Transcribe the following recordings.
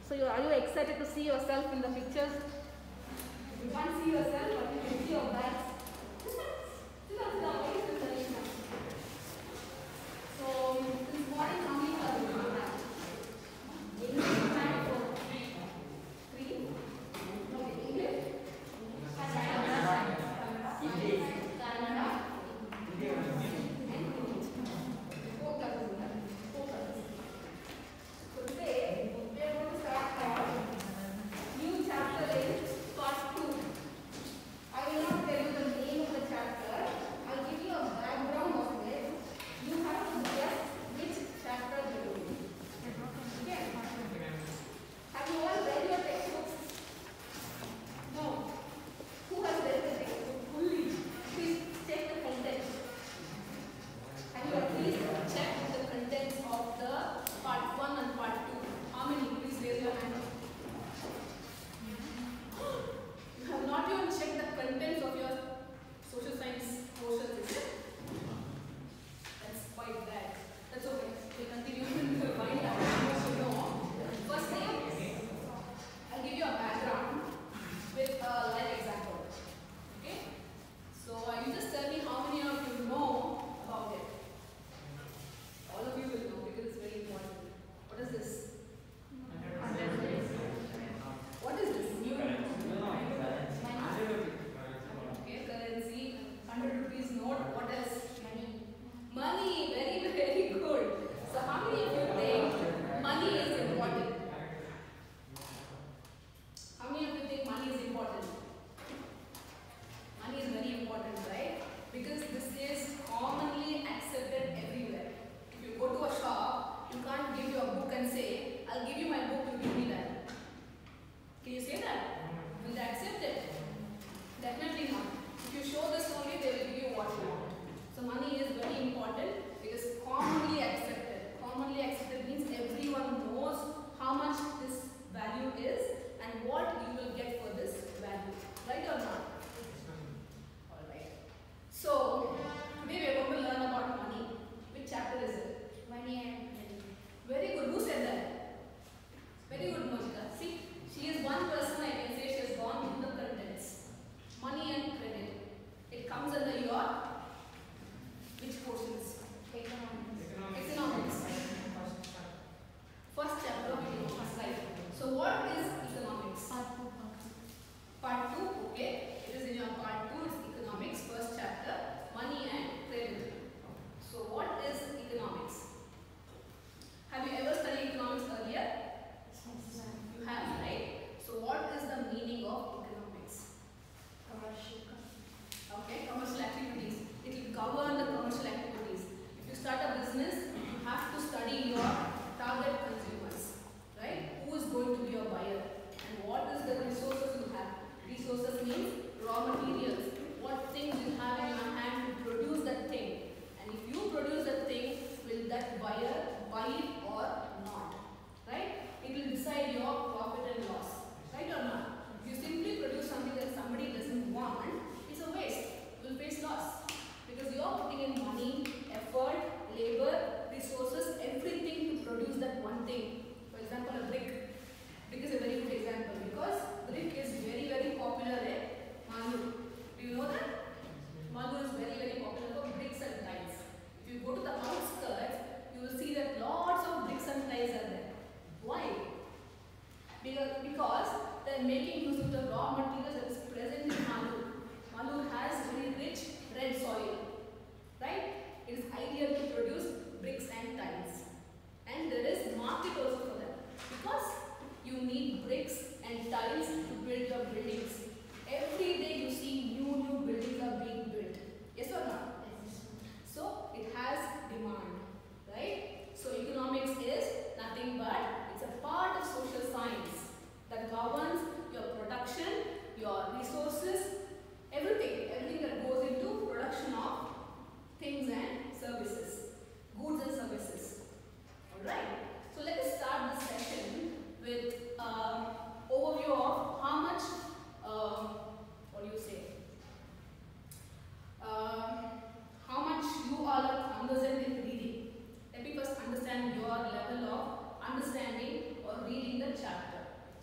So are you excited to see yourself in the pictures? You can't see yourself, but you can see your bags. So this morning, how many classes do you have? English and three. Okay, English. Kannada. Four classes. So today we are going to start our new chapter in part 2. I will not tell you the name of the chapter. I will give you a background of it. You have to guess which chapter it is. Okay. Have you all read your textbooks? No. Who has read the textbook fully? Please check the contents. Have you at least checked the contents of the part 1 and part 2? How many? Please raise your hand. You have not even checked the contents of your social science courses, is it? That's quite bad. That's okay. We continue to find out what you know. First thing, I'll give you a background with a live example. Okay? So you just tell me how many of you know about it. All of you will know because it's very important. What is this? What is this? New okay, currency, 100 rupees note. What else? Money. Very, very good. So how many of you think money is important? How many of you think money is important? Money is very important, right? Because this is commonly accepted everywhere. If you go to a shop, you can't give your book and say, I'll give you my book, you give me that. Can you say that? Will they accept it? Definitely not. If you show this only, they will give you what you want. So money is very important because commonly accepted. Commonly accepted means everyone knows how much this value is and what you will get for this value. Right or not? Alright. So today we are going to learn about money. Which chapter is it? Money and credit. Very good. Who said that? Very good, Mojika. See, she is one person I can say she has gone into the contents. Money and credit. It comes under your which portions? Economics. First chapter of economics, right? So what is economics? Part 2, okay. It is in your part 2, it's economics, first chapter, money and credit. So what is economics? Have you ever studied economics earlier? You have, right? So what is the meaning of economics? Okay, commercial activities. It will govern the commercial activities. If you start a business, you have to study your target consumers, right? Who is going to be your buyer? And what is the resources you have? Resources means raw materials. What things you have in your hand to produce that thing. And if you produce that thing, will that buyer buy it or not? Right? It will decide your profit and loss. Right or not? If you simply produce something that somebody doesn't want, it's a waste. You will face loss. Because you are putting in money, effort, labor, resources, everything to produce that one thing. For example, a brick. Brick is a very good example because brick is very, very popular in Malur. Do you know that? Malur is very, very popular for bricks and tiles. If you go to the outskirts, you will see that lots of bricks and tiles are there. Why? Because they are making use of the raw materials that is present in Malur. Malur has very rich red soil, right? It is ideal to produce bricks and tiles. And there is market also for that. Because you need bricks and tiles to build your buildings. Every day you see new buildings are being built. Yes or not? Yes. So it has demand, right? So economics is nothing but it's a part of social science that governs your production, your resources, everything that goes into production of things and services, goods and services. Alright, so let us start this session with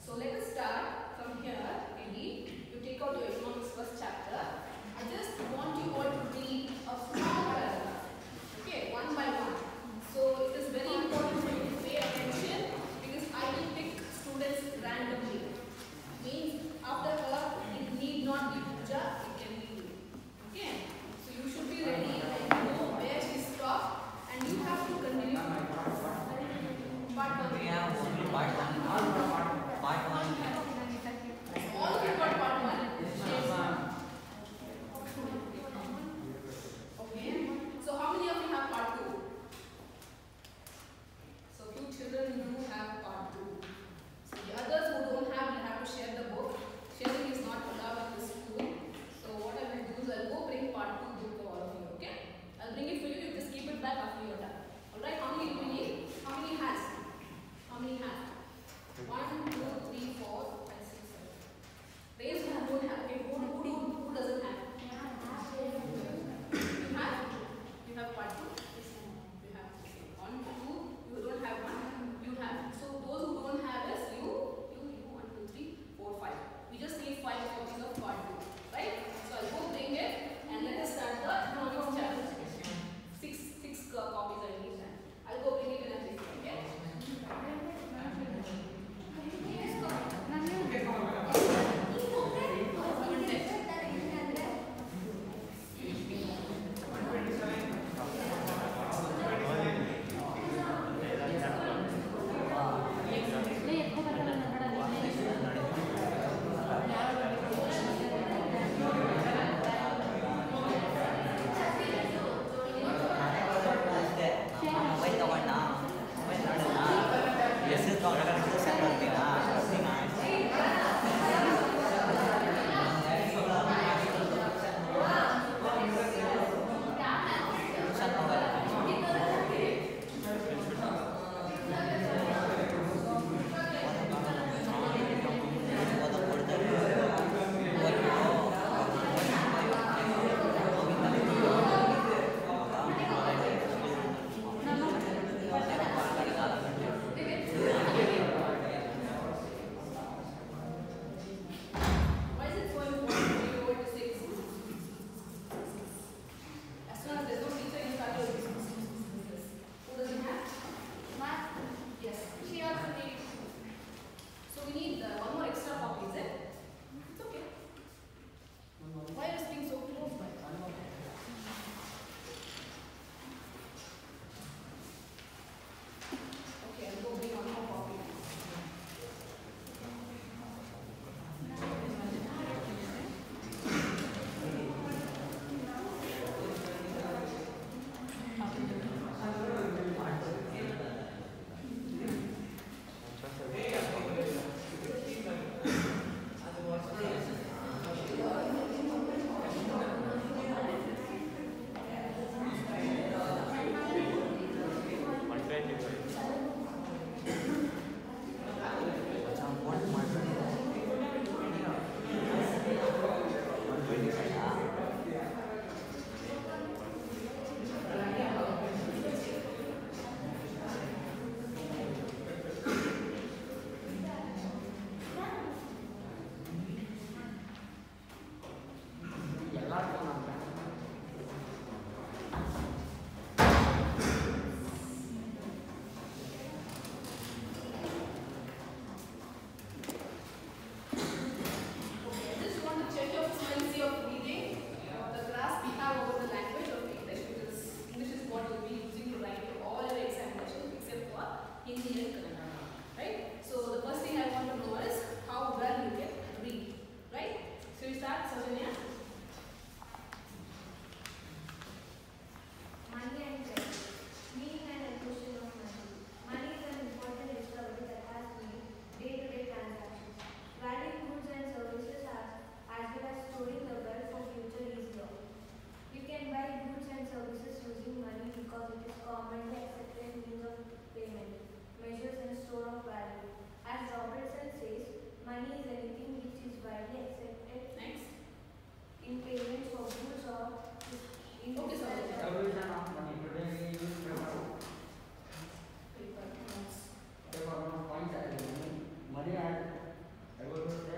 So let us start from here. Maybe you take out your economics first chapter. I just want you all to read a small paragraph. Okay, one by one. So it is very important for you to pay attention because I will pick students randomly. Means after her, it need not be Pooja, it can be you. Okay? So you should be ready and know where she stopped and you have to continue. Part 1. We have only part 1. Part 1. All of you got part 1. Okay. So how many of you have part 2? So few children do have part 2. So the others who don't have, will have to share the book. Sharing is not allowed in this school. So what I will do is I'll go bring part 2 book for all of you. Okay? I'll bring it for you. You just keep it back after you're done. Alright? How many do we need? How many has? How many have? 1, 2, 3, 4, 5, 6, 7. Raise your hand. Don't have. Okay. Who doesn't have? You have? You have part 2? You have. Okay. 1, 2. You don't have 1. You have. So those who don't have is you. 1, 2, 3, 4, 5. We just need 5 copies of part 2. Right? So I'll go bring it and let us start the economics chapter. 6 copies I need. I'll go bring it and I'll take it. Okay?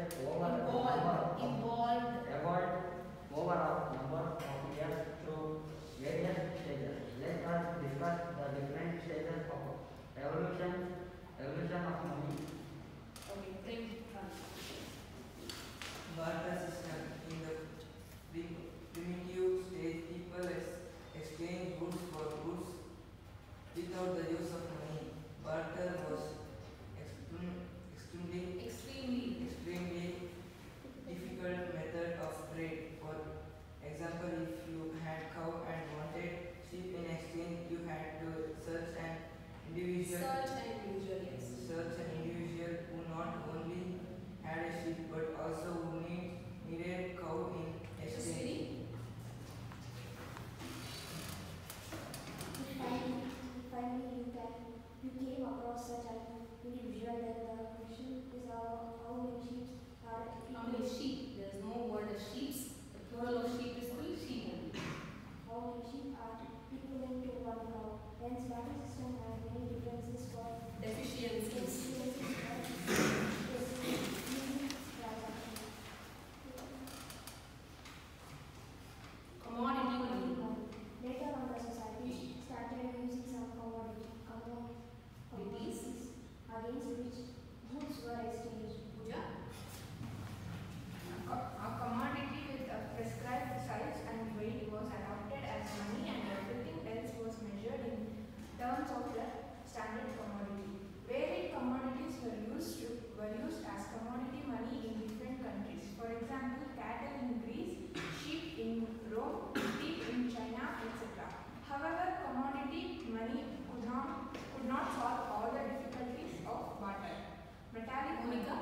evolved over a number of years through various stages. Let us discuss the different stages of evolution of money. Okay, bring Barter system. In the primitive stage, people exchange goods for goods without the use of money. Barter was extremely difficult method of trade. For example, if you had cow and wanted sheep in exchange, you had to search an individual who not only had a sheep but also who needed cow in exchange. You came across such an individual, then the question is how many sheep are how many sheep? There is no word as sheep. The plural of sheep is still sheep only. how many sheep are equivalent to one cow. Hence, barter system has many differences for Deficiencies. Commodity money. Later on, the society started using some commodities against which goods were exchanged. Puja? A commodity with a prescribed size and weight was adopted as money, and everything else was measured in terms of the standard commodity. Varied commodities were used as commodity money in different countries. For example, cattle in Greece, sheep in Rome, beef in China, etc. However, commodity money could not solve all the difficulties of barter. Metallic Monica?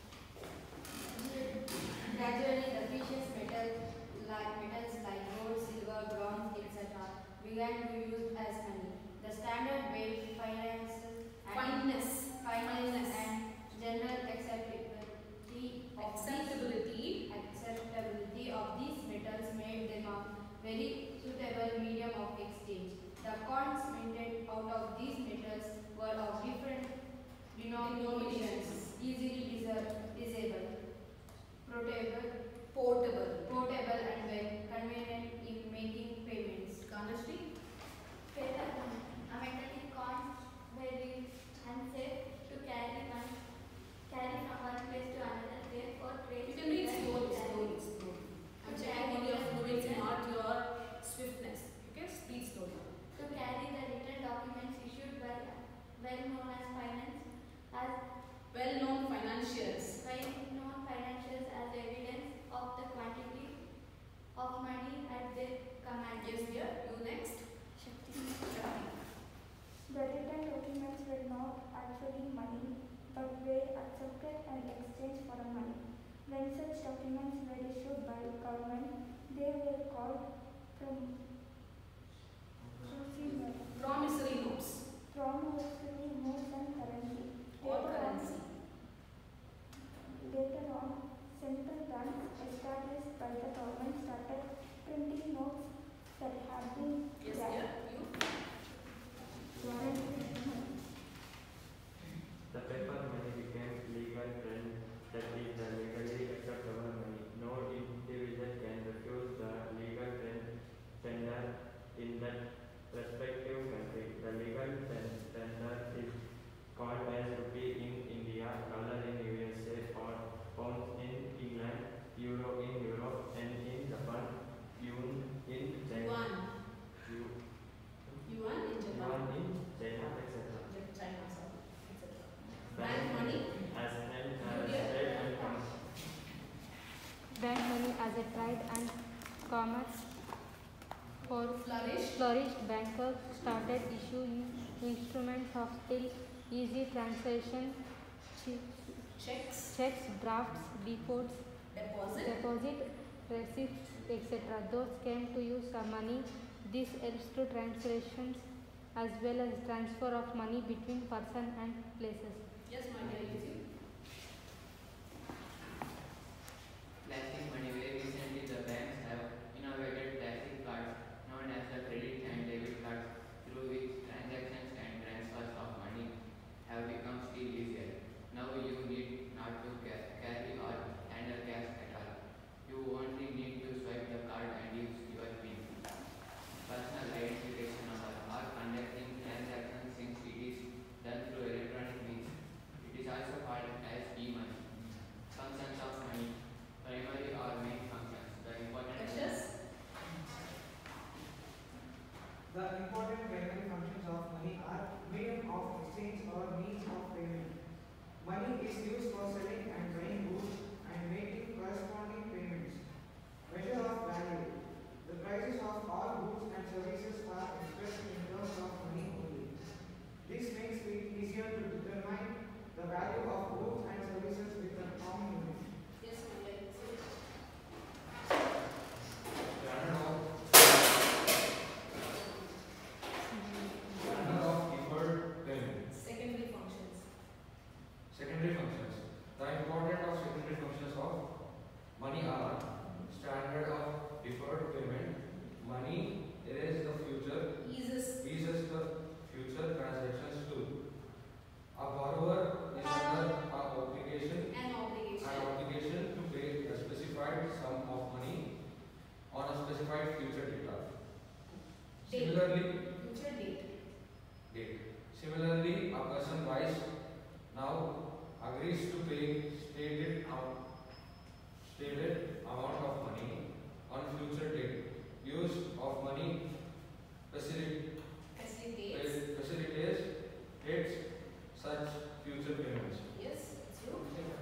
Gradually, the precious metals like gold, silver, bronze, etc. began to be used as money. The standard weight, Fineness. and general acceptability of these metals made them a very suitable medium of exchange. The coins minted out of these metals were of different denominations, easily disable, portable, and were convenient in making payments. Kanashri? A metallic coins were used and safe to carry from one place to another, therefore trade. You can read slowly. I'm checking on your fluency, not your swiftness. Okay, speak slowly. To carry the written documents issued by well-known financiers. well-known financials as evidence of the quantity of money at their command. Yes, dear. You next. The written documents were not actually money, but were accepted and exchanged for money. When such documents were issued by the government, they were called Promissory notes. promissory notes and currency. Or currency. Later on, central banks established by the government started printing notes that have been Yes, dear. You. The paper money became legal trend, that is the legally acceptable money. No individual can refuse the legal tender in that respective country. The legal tender is called as rupee in India, dollar in USA, or pounds in England, euro in Europe, and in Japan, yuan in China. Yuan in Japan. Yuan in China, etc. China, sorry, etc. Bank money. As held as India. trade and commerce. Bank money as a trade and commerce for flourished. Bankers started issuing instruments of still easy transaction, checks, drafts, depots, deposit receipts, etc. Those came to use money. This helps to transactions as well as transfer of money between person and places. Yes, my dear, you. Plastic money. Very recently, the banks have innovated plastic cards known as the credit and debit cards, through which transactions and transfers of money have become still easier. Now you need not to carry or The important of secondary functions of money are standard of deferred payment. Money erases the future, eases the future transactions too. A borrower is under an obligation to pay a specified sum of money on a specified future date. Similarly, a person buys now agrees to pay stated amount of money on future date. Use of money facilitates such future payments. Yes, it's true.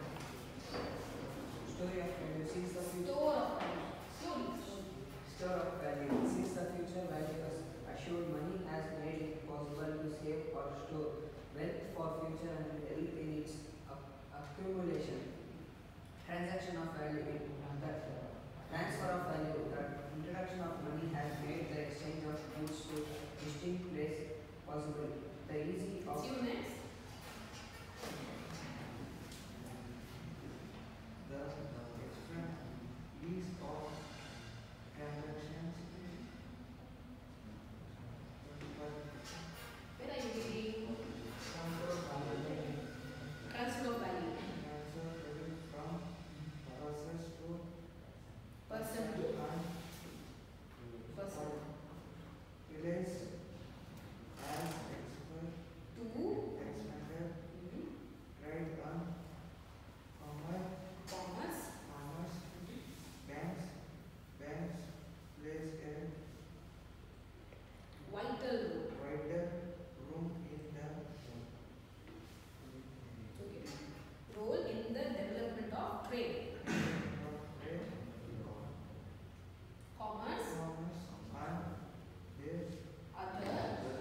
Story of value sees the future. Store of value. Store of value sees the future value assured money has made it possible to save or store wealth for future and help in its accumulation. Transaction of value in the transfer of value. The introduction of money has made the exchange of goods to distinct place possible. The easy of See you next. the extra ease of transactions. Where are you reading? Transfer of value. Transfer of value. Transfer value from process to Person to person. Relates as expected, trade on commerce, banks plays a Vital wider room in the role in the development of trade. Commerce, and this other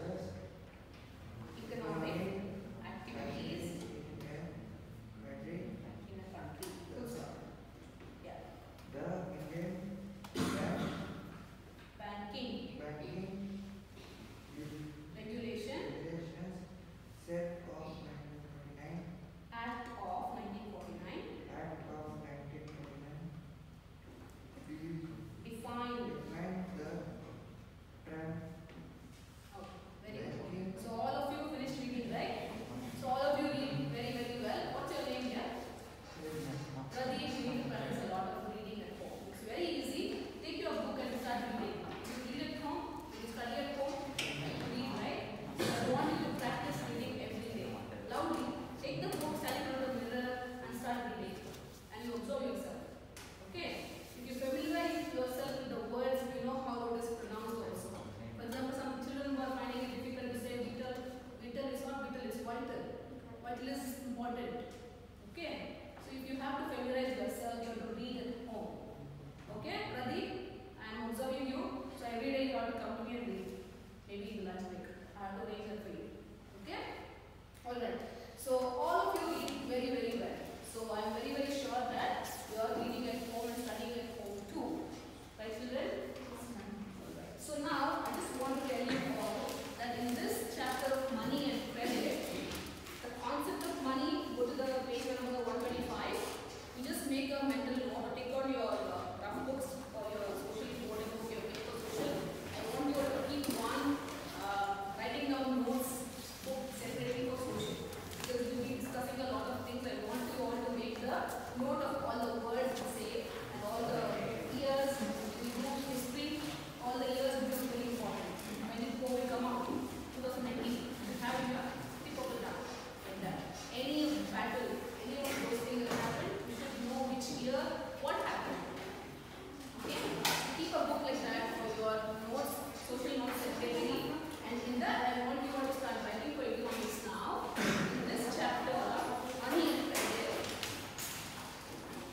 economic activities in a country. Full stop. Yeah. the Indian Banking banking regulation regulations set of 1949 Act of 1949 Act of 1949 defined. define the term Okay, very good. So all of you finished reading, right? So all of you read very, very well. What's your name here? Pradeep, you need to practice a lot of reading at home. It's very easy. Take your book and start reading. You read at home, you study at home, you read, right? So I want you to practice reading every day. Loudly. Take the book, stand in front of the mirror and start reading. And you observe yourself. Okay? If you familiarize yourself with the words, you know how it is pronounced also. For example, some children who are finding it difficult to say vital. Vital is not vital, it's vital. Vital is important. Okay? So if you have to familiarize yourself, you have to read at home. Okay, Pradeep? I am observing you. So every day you have to come to me and read. Maybe in the lunch break. I have to arrange that for you. Okay? Alright. So all of you read very, very well. So I am very, very sure that you are reading at home and studying at home too. Right, children? Alright. So now I just want to tell you all that in this chapter of money and credit, the concept of money, go to the page number 125. You just make a mental note or take out your rough books or your social board book, your paper social. I want you all to keep one writing down notes book separately for social. Because we will be discussing a lot of things. I want you all to make the note of all the words we say and all the years we do history, all the years become very important. When it go, we come out 2019. You have in your tip of the tongue like that. Any battle, any of those things that happened, you should know which year, what happened. Okay? Keep a book like that for your notes, social notes separately. And in that, I want you all to start writing for economics now. In this chapter, money and credit,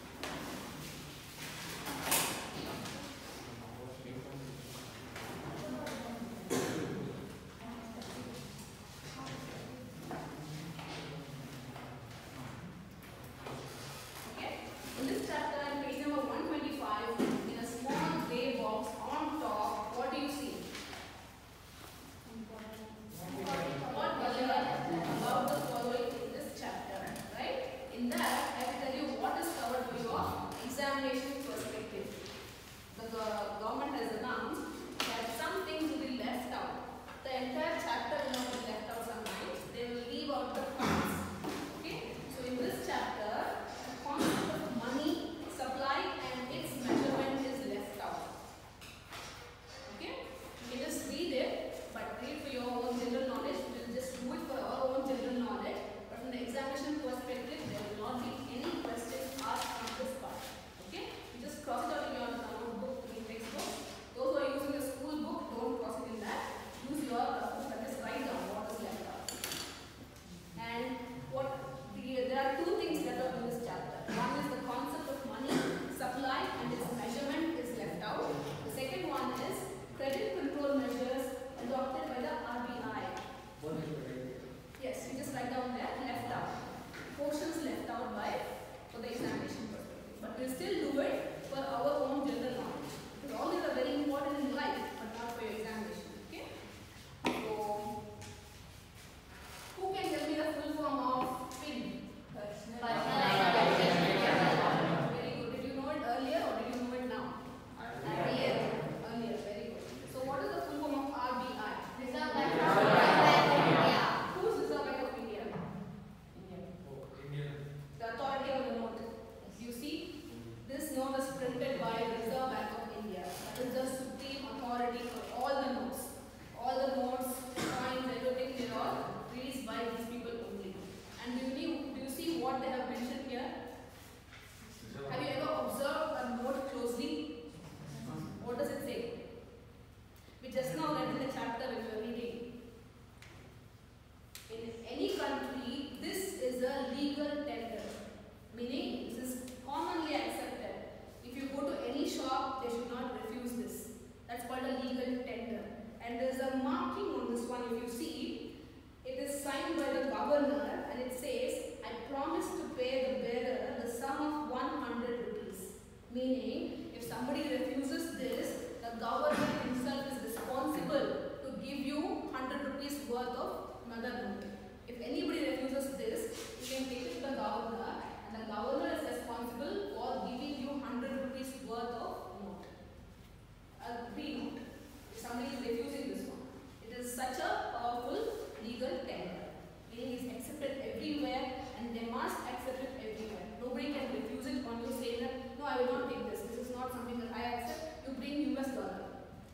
government himself is responsible to give you 100 rupees worth of another note. If anybody refuses this, you can take it to the governor, and the governor is responsible for giving you 100 rupees worth of note. A free note. If somebody is refusing this one, it is such a powerful legal tender. Meaning it's accepted everywhere, and they must accept it everywhere. Nobody can refuse it on you saying that, no, I will not take this. This is not something that I accept. You bring US dollar.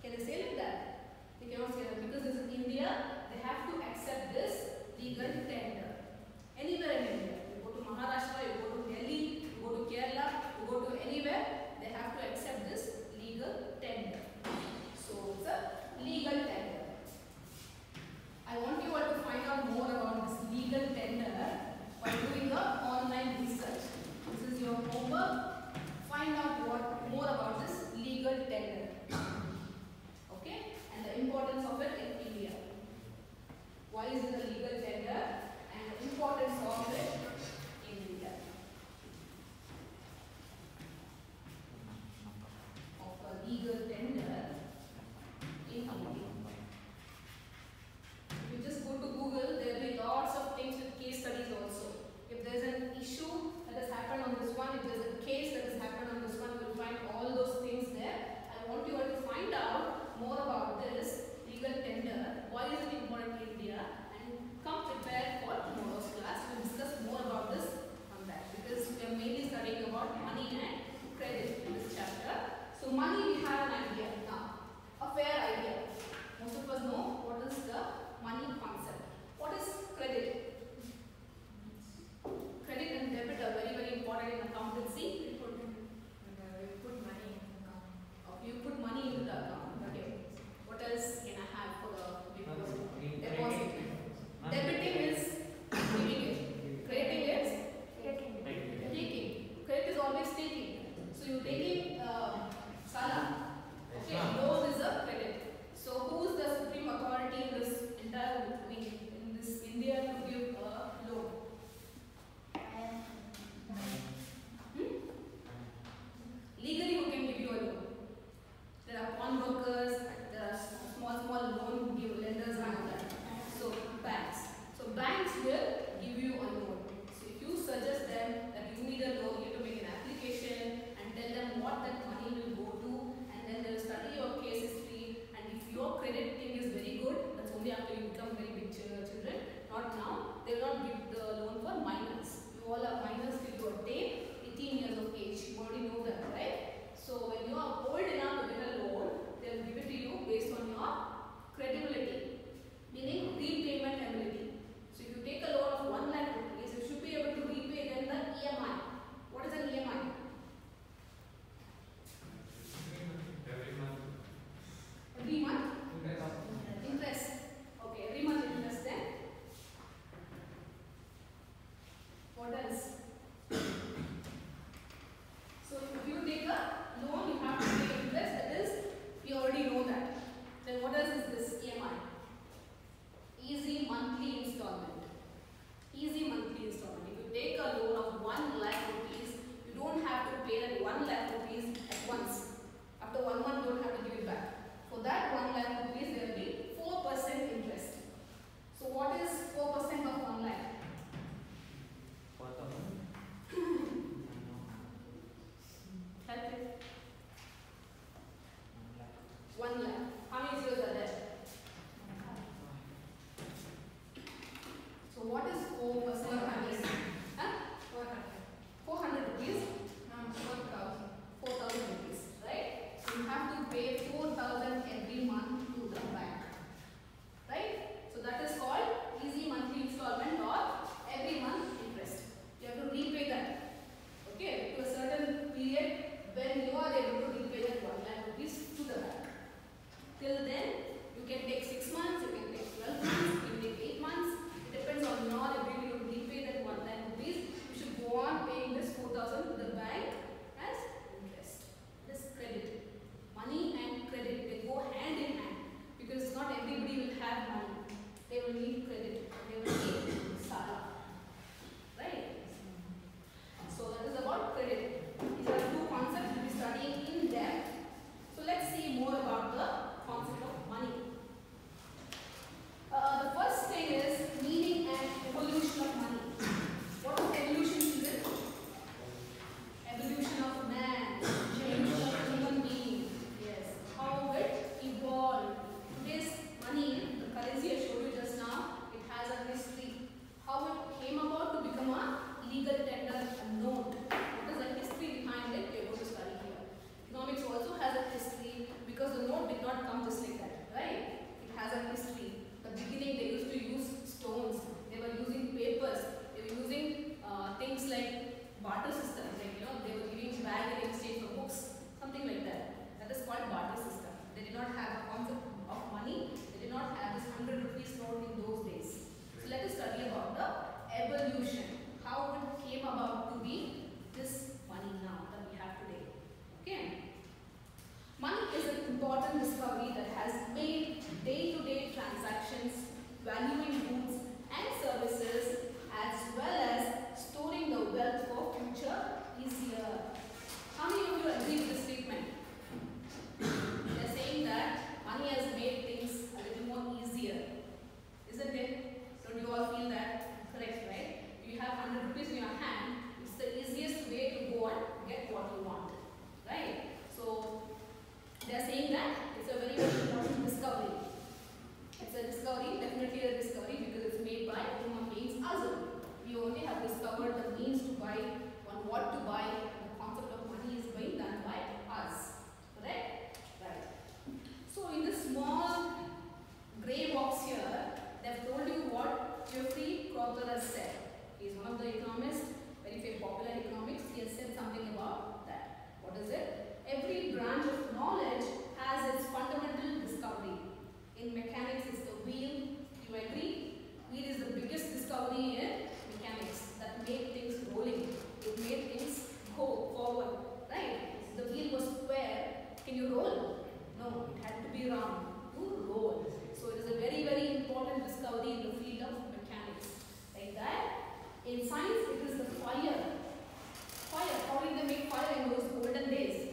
valuing goods and services as well as storing the wealth for future easier. How many of you agree with this statement? They are saying that money has made things a little more easier. Isn't it? Don't you all feel that? Correct, right? If you have 100 rupees in your hand, it's the easiest way to go and get what you want. Right? So, they are saying that it's a very, very important discovery. It's a discovery, definitely a discovery because it's made by human beings also. We only have discovered the means to buy, on what to buy, and the concept of money is being done by us. Correct? Right. So in this small grey box here, they have told you what Jeffrey Crocker has said. He is one of the economists, very popular economics. He has said something about that. What is it? Every branch of knowledge has its fundamental discovery. In mechanics, it's the wheel. Do you agree? Wheel is the biggest discovery in mechanics that made things rolling. It made things go forward. Right? If the wheel was square, can you roll? No, it had to be round to roll. So it is a very, very important discovery in the field of mechanics. Like that. In science, it is the fire. Fire. How did they make fire in those olden days?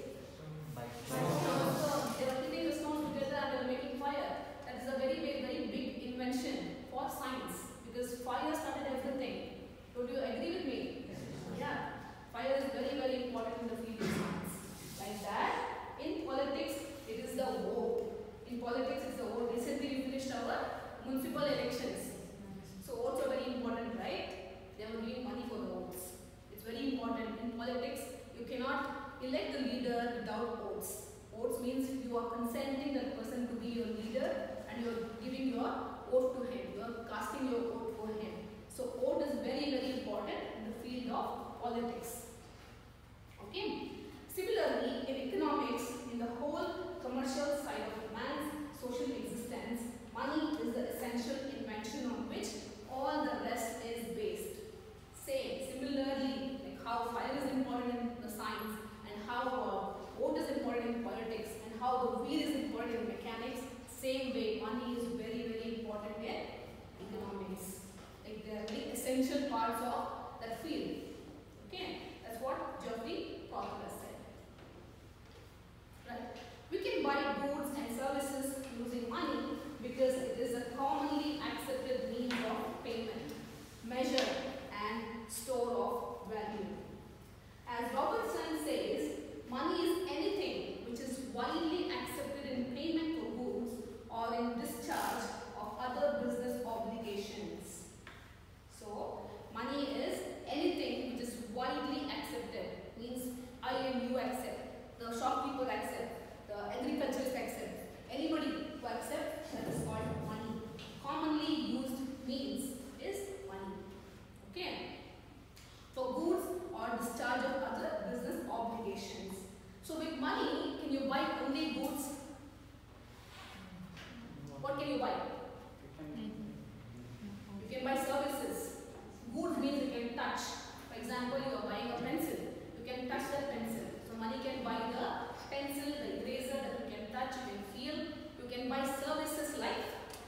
They were keeping the stones together and they were making fire. That is a very, very, very big invention for science because fire started everything. Don't you agree with me? Yes. Yeah. Fire is very, very important in the field of science. Like that. In politics, it is the vote. In politics, it's the vote. Recently, we finished our municipal elections. So votes are very important, right? They were giving money for the votes. It's very important. In politics, you cannot elect the leader without votes. Votes means you are consenting that person to be your leader and you are giving your vote to him. You are casting your vote for him. So vote is very, very important in the field of politics. Okay. Similarly, in economics, in the whole commercial side of man's social existence, money is the essential invention on which all the rest is based. Similarly, like how fire is important in the science and how vote is important in politics and how the wheel is important in mechanics, same way money is very, very important in economics. Like they are very essential parts of that field. Okay, that's what Jeffrey Crocker has said. Right? We can buy goods and services using money because it is a commonly accepted means of payment, measure and store of value. As Robertson says, money is anything which is widely accepted in payment for goods or in discharge of other business obligations. So, money is anything which is widely accepted, means I and you accept, the shopkeeper accept, the agriculturist accept, anybody who accepts, that is called money. Commonly used means is money. Okay? For goods or discharge of other business obligations. So with money, can you buy only goods? What can you buy? You can buy services. Goods means you can touch. For example, you are buying a pencil. You can touch that pencil. So money can buy the pencil, the eraser that you can touch, you can feel. You can buy services like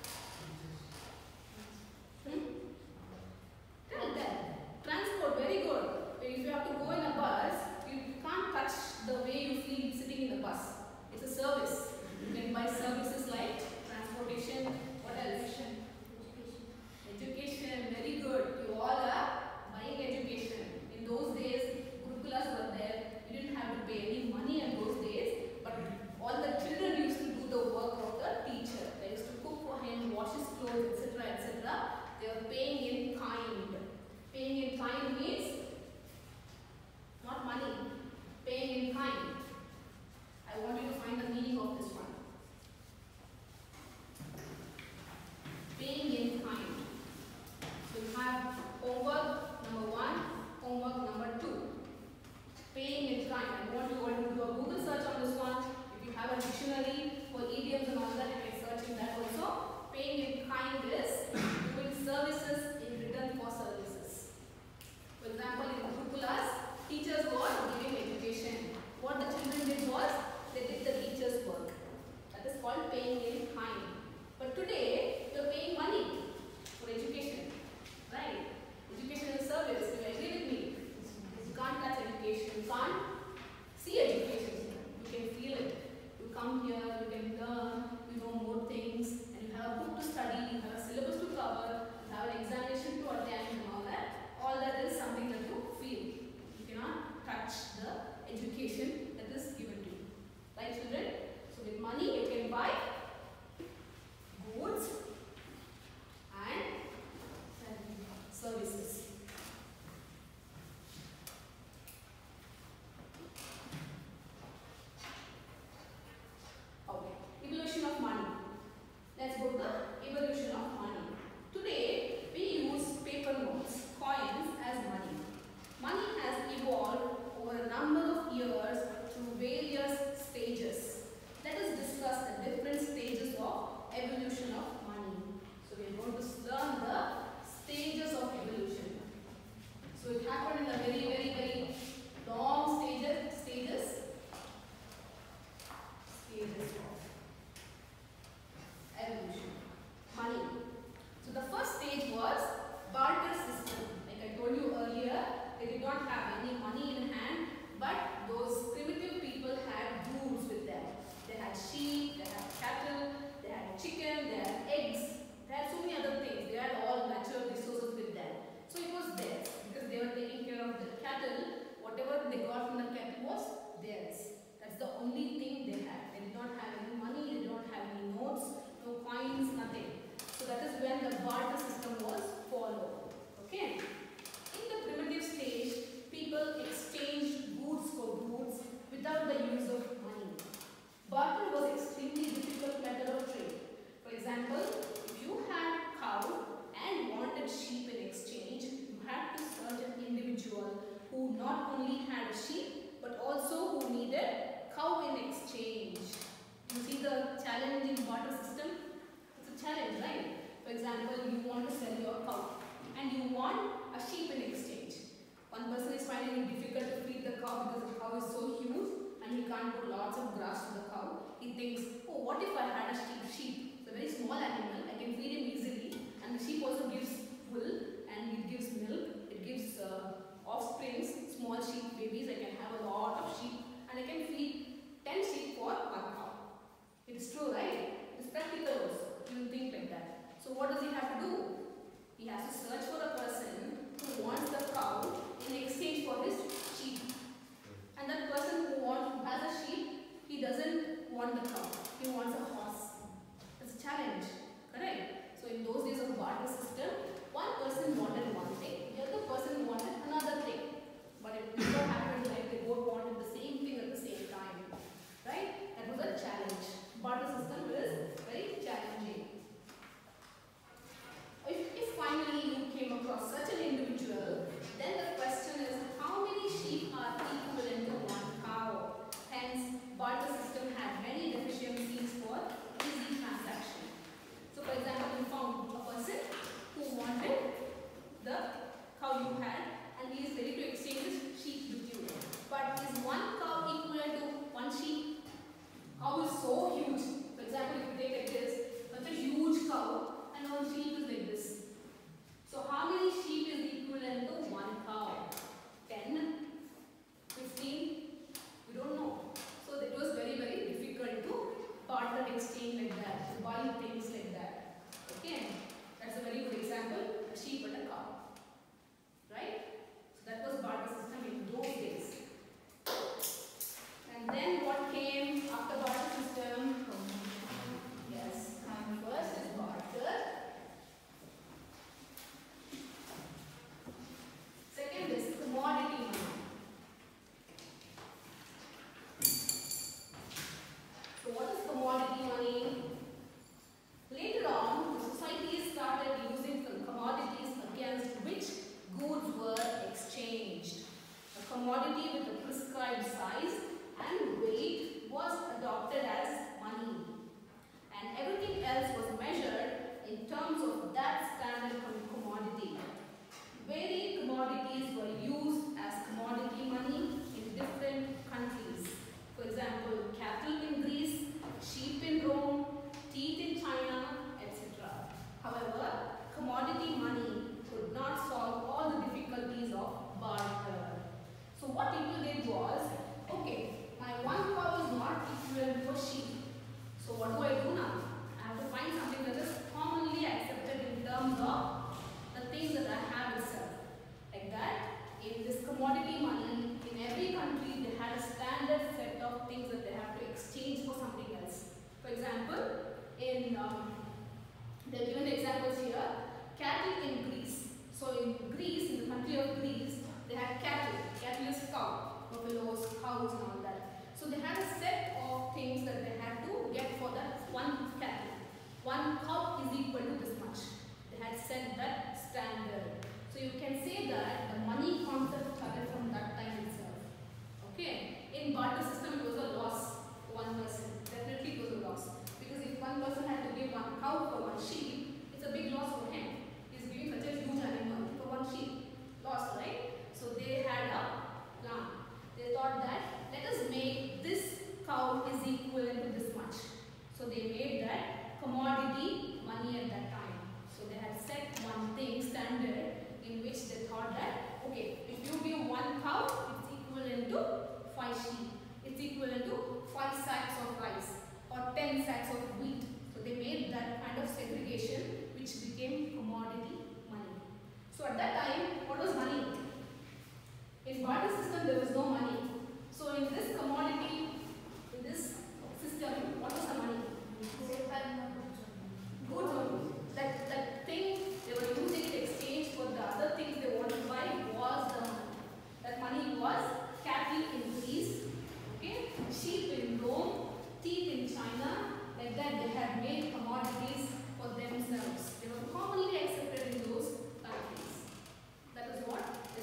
tell them. Transport, very good. If you have to go in a bus, you can't touch the way you feel sitting in the bus. It's a service. You can buy services like transportation. What else? Education. Very good. You all are buying education. In those days, Gurukulas were there. You didn't have to pay any money in those days. But all the children used to do the work of the teacher. They used to cook for him, wash his clothes, etc. etc. They were paying in kind. Paying in kind means not money. Paying in kind. I want you to find the meaning of this one. Paying in kind. So you have homework number 1, homework number 2. Paying in kind. I want you all to do a Google search on this one. If you have a dictionary for idioms and all that, you can search in that also. Paying in kind is doing services in return for services. For example, in Gurukulas, teachers were giving education. What the children did was, they did the teacher's work. That is called paying in kind. But today, you are paying money. had a sheep, but also who needed cow in exchange. You see the challenge in barter system? It's a challenge, right? For example, you want to sell your cow and you want a sheep in exchange. One person is finding it difficult to feed the cow because the cow is so huge and he can't put lots of grass to the cow. He thinks, oh, what if I had a sheep? It's a very small animal, I can feed him easily, and the sheep also gives wool and it gives milk, it gives offsprings, small sheep babies. I can have a lot of sheep and I can feed 10 sheep for one cow. It is true, right? It is practical also. You will think like that. So what does he have to do? He has to search for a person who wants the cow in exchange for his sheep. And that person who has a sheep, he doesn't want the cow. He wants a horse. It's a challenge, correct? So in those days of barter system, one person wanted one thing, the other person wanted another thing. But it never happened like they both wanted the same thing at the same time. Right? That was a challenge. Barter system is very challenging. If finally you came across such an individual, then the question is how many sheep are equivalent to one cow? Hence, barter system had many deficiencies for easy transaction. So for example, you found a person who wanted the cow you had and he is ready to exchange his sheep with you. But is one cow equivalent to one sheep? Cow is so huge. For example, if you take like this, such a huge cow and one sheep is like this. So how many sheep is equivalent to one cow? 10? 15? We don't know. So it was very, very difficult to barter and exchange like that, to buy things like that. Okay? That's a very good example, a sheep and a cow. Right? So that was barter system in those days. And then what came after barter system? Yes, first is barter. Second is commodity money. So what is commodity money? Later on, the society started using some commodities against which goods were exchanged. A commodity with a prescribed size and weight was adopted as money. And everything else was measured in terms of that standard commodity. Varied commodities were used as commodity money in different countries. For example, cattle in Greece, sheep in Rome, teeth in China, etc. However, commodity money could not solve all the difficulties of barter. So what people did was, okay, my one cow is not equivalent to a sheep. So what do I do now? I have to find something that is commonly accepted in terms of the things that I have itself. Like that, in this commodity money, in every country they had a standard set of things that they have to exchange for something else. For example, they're given examples here, cattle in Greece. So in Greece, in the country of Greece, they had cattle. Cattle is cow, buffaloes, cows and all that. So they had a set of things that they had to get for that one cattle. One cow is equal to this much. They had set that standard. So you can say that the money concept started from that time itself. Okay? In barter system, it was a loss to one person. Definitely it was a loss. Because if one person had to give one cow for one sheep, it's a big loss for him. He's giving such a huge animal for one sheep. Loss, right? So they had a plan. They thought that let us make this cow is equivalent to this much. So they made that commodity money at that time. So they had set one thing standard in which they thought that okay, if you give one cow, it's equivalent to 5 sheep. It's equivalent to 5 sacks of rice or 10 sacks of wheat. So they made that kind of segregation which became commodity money. So at that time, what was money? In barter system, there was no money. So in this commodity, in this system, what was the money? Goods only. That thing they were using in exchange for the other things they wanted to buy was the money. That money was cattle in Greece, okay, sheep in Rome, teeth in China. Like that, they had made commodities for themselves. They were commonly accepted in those countries. That is what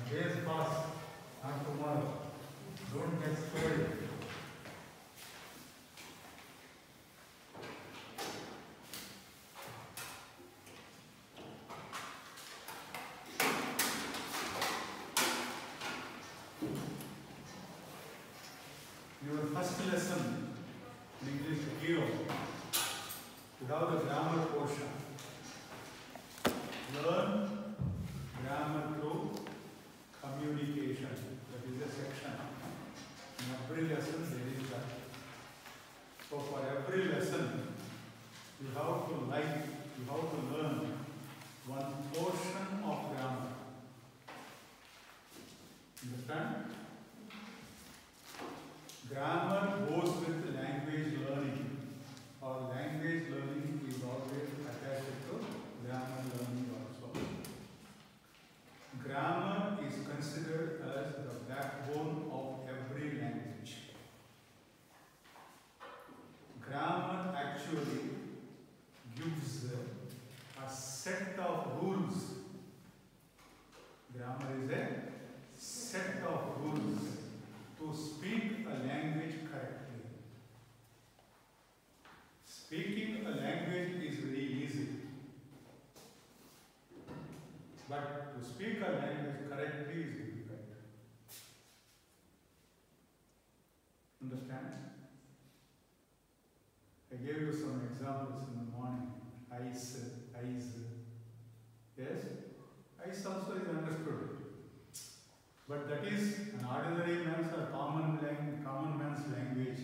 days pass, not tomorrow. Don't get spoiled. Your first lesson in English hero, you have the grammar portion. Learn grammar through communication. That is a section. In every lesson there is that. So for every lesson, you have to learn one portion of grammar. Understand? Grammar goes with language learning, or language learning is always attached to grammar learning also. Grammar is considered as the backbone of every language. Grammar actually gives a set of rules. Grammar is a set of rules to speak a language correctly. Speaking a language is very easy. But to speak a language correctly is difficult. Understand? I gave you some examples in the morning. Ice, eyes. Yes? Ice also is understood. But that is an ordinary man's or common man's language.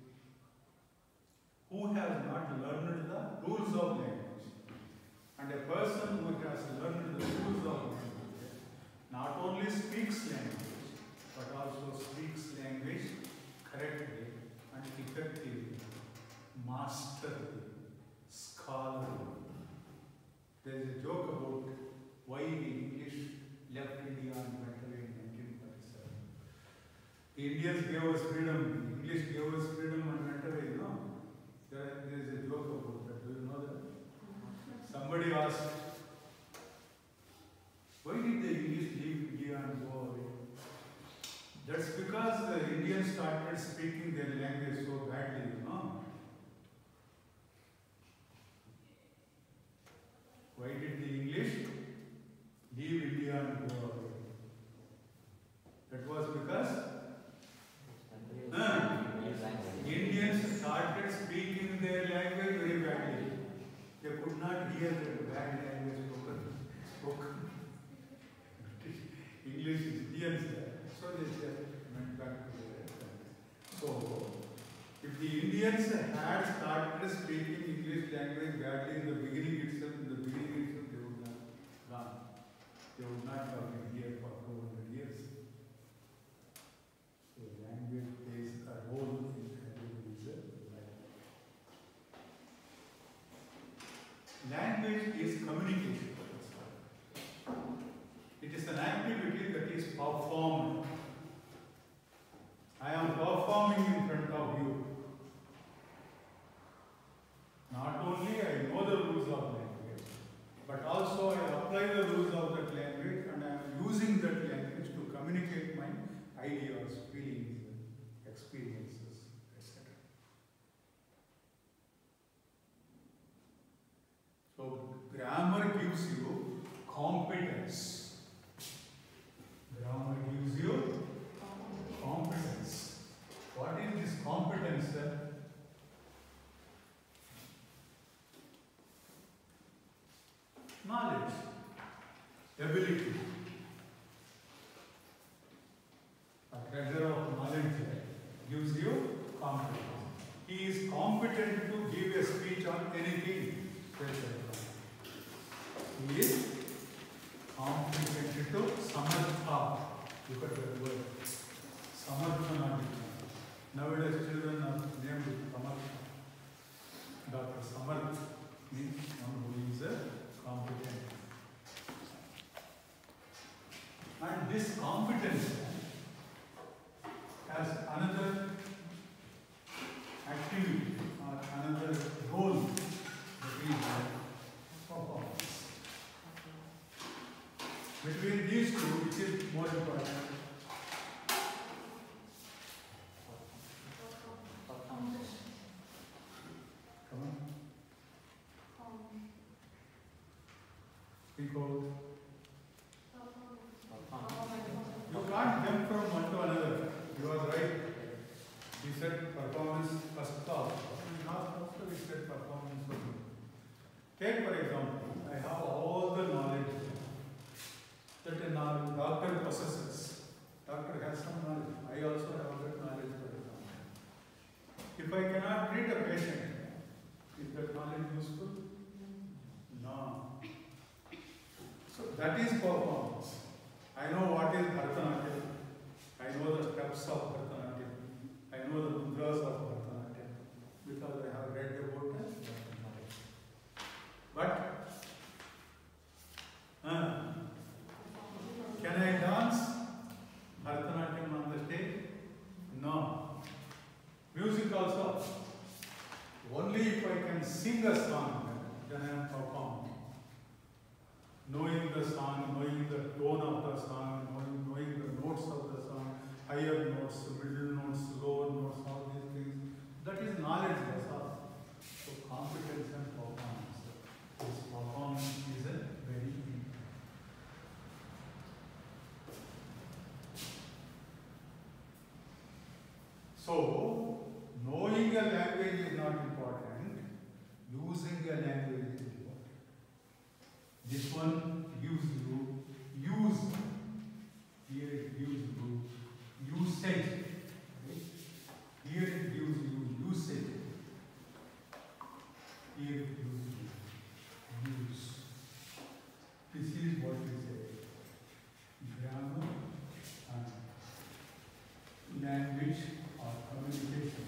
Who has not learned the rules of language. And a person who has learned the rules of language not only speaks language, but also speaks language correctly and effectively, masterfully, scholarly. There is a joke about why the English left India and went away in 1947. The Indians gave us freedom, English gave us freedom and went away, no? There is a joke about that. Do you know that? Somebody asked, why did the English leave India and go away? That's because the Indians started speaking their language so badly, you know. Why did the English leave India and go away? That was because Indians started speaking their language very badly. They could not hear that bad language spoken. English is Indians there. So they just went back to their language. So, if the Indians had started speaking English language badly in the beginning itself, they would not have gone. They would not have been here for 200 years. So, language plays a role in everybody's life. Language is communication. It is an activity that is performed. I am performing in front of you. Not only I know the rules of language, but also I apply the rules of that language and I am using that language to communicate my ideas, feelings, experiences, etc. So, grammar gives you competence. Grammar gives you competence. What is this competence? Knowledge, ability. A treasure of knowledge gives you competence. He is competent to give a speech on anything. He is competent to samartha. Look at that word. Samartha. Nowadays children are named Samartha. Dr. Samarth means one who is competent. And this competence has another activity or another role that is performance. Between these two, which is more important? Come on. Think out. You can't jump from one to another. You are right. He said performance first thought. Not after we said performance first. Take for example, I have all the knowledge that a doctor possesses. Doctor has some knowledge. I also have that knowledge, for example. If I cannot treat a patient, is that knowledge useful? No. So that is performance. I know what is Bharatanatyam. I know the steps of Bharatanatyam. I know the mudras of Bharatanatyam because I have read about it. But can I dance Bharatanatyam on the stage? No. Music also. Only if I can sing a song, then I am performing. Knowing the song, knowing the tone of the song, knowing the notes of the song, higher notes, middle notes, lower notes, all these things. That is knowledge, that's all. So competence and performance. This performance is a very important. So, knowing a language is not important, using a language is important. This one gives you use. Here it gives you usage. Okay? Here it gives you usage. Here it gives you use. This is what we say. Grammar and language or communication.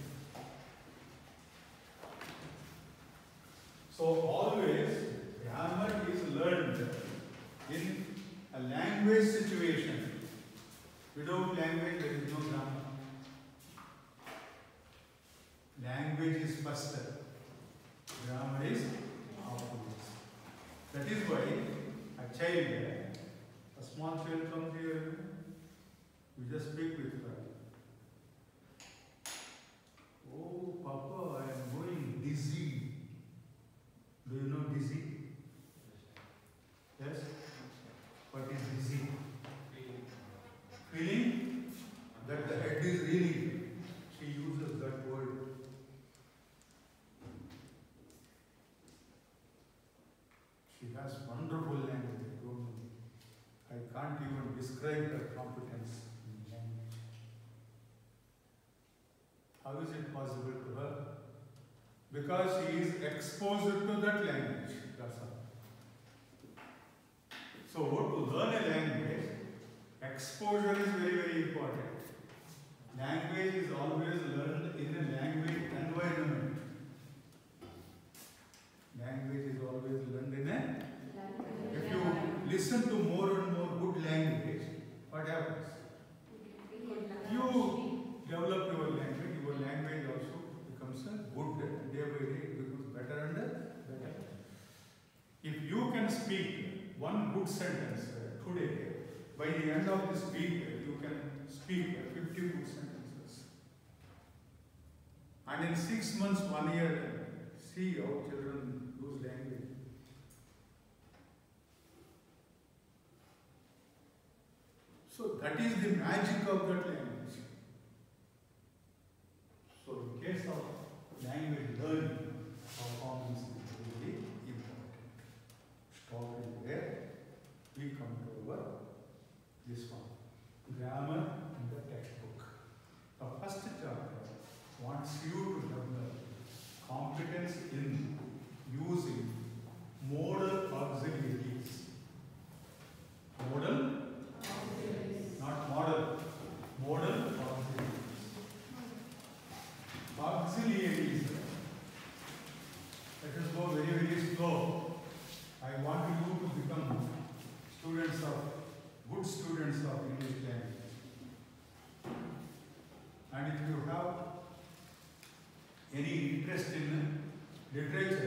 So always grammar is learned in a language situation. Without language there is no grammar. Language is first. Grammar is afterwards. That is why a child, a small child comes here, you just speak with her. Oh, Papa, I am going dizzy. Do you know dizzy? Yes? What is dizzy? Feeling that the head is reeling. She uses that word. She has wonderful language. I can't even describe her competence in language. How is it possible to her? Because she is exposed to that language. That's all. So to learn a language, exposure is very, very important. Language is always learned in a language environment. Language is always learned in a... If you listen to more and more good language, what happens? You develop your language also becomes good, day by day it becomes better and better. If you can speak one good sentence today, by the end of this week you can speak 50 good sentences. And in 6 months, 1 year, see how children lose language. So that is the magic of that language. So in case of language learning, performance is really important. Stopping there, we come to our this one. Grammar in the textbook. The first chapter wants you to develop competence in using modal auxiliaries. Modal? Not model. Modal auxiliaries. Auxiliaries. Let us go very, very slow. I want you to become good students of English language. And if you have any interest in literature,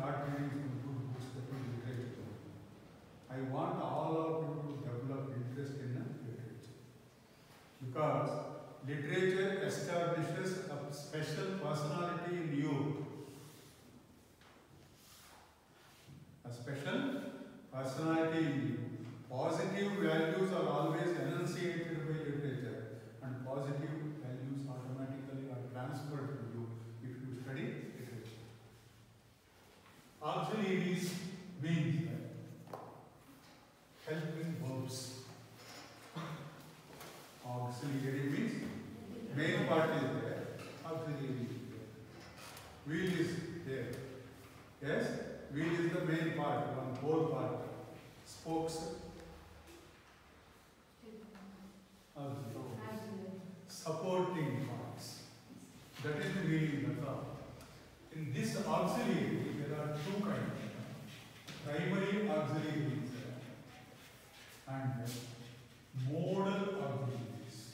start reading some good books that is literature. I want all of you to develop interest in literature. Because literature establishes a special personality in you. A special personality in you. Positive values are always enunciated by literature, and positive values automatically are transferred to you if you study literature. Auxiliaries means helping verbs. Auxiliary means main part is there, auxiliary is there. Wheel is there. Yes? Wheel is the main part, one whole part. Spokes. Supporting parts. That is the meaning of the. In this auxiliary, there are two kinds. Primary auxiliaries and modal auxiliaries.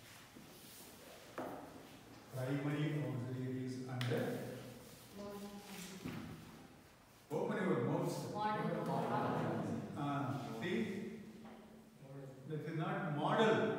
Primary auxiliaries and open your mouths. See, that is not model.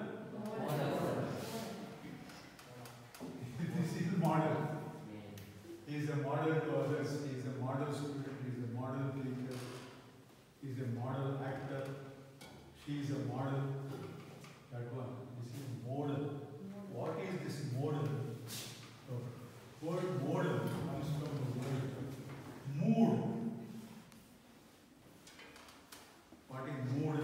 This is model. He is a model to others. He is a model student. He is a model teacher. He is a model actor. She is a model. That one. This is model. What is this model? The word model comes from the word mood. What is mood?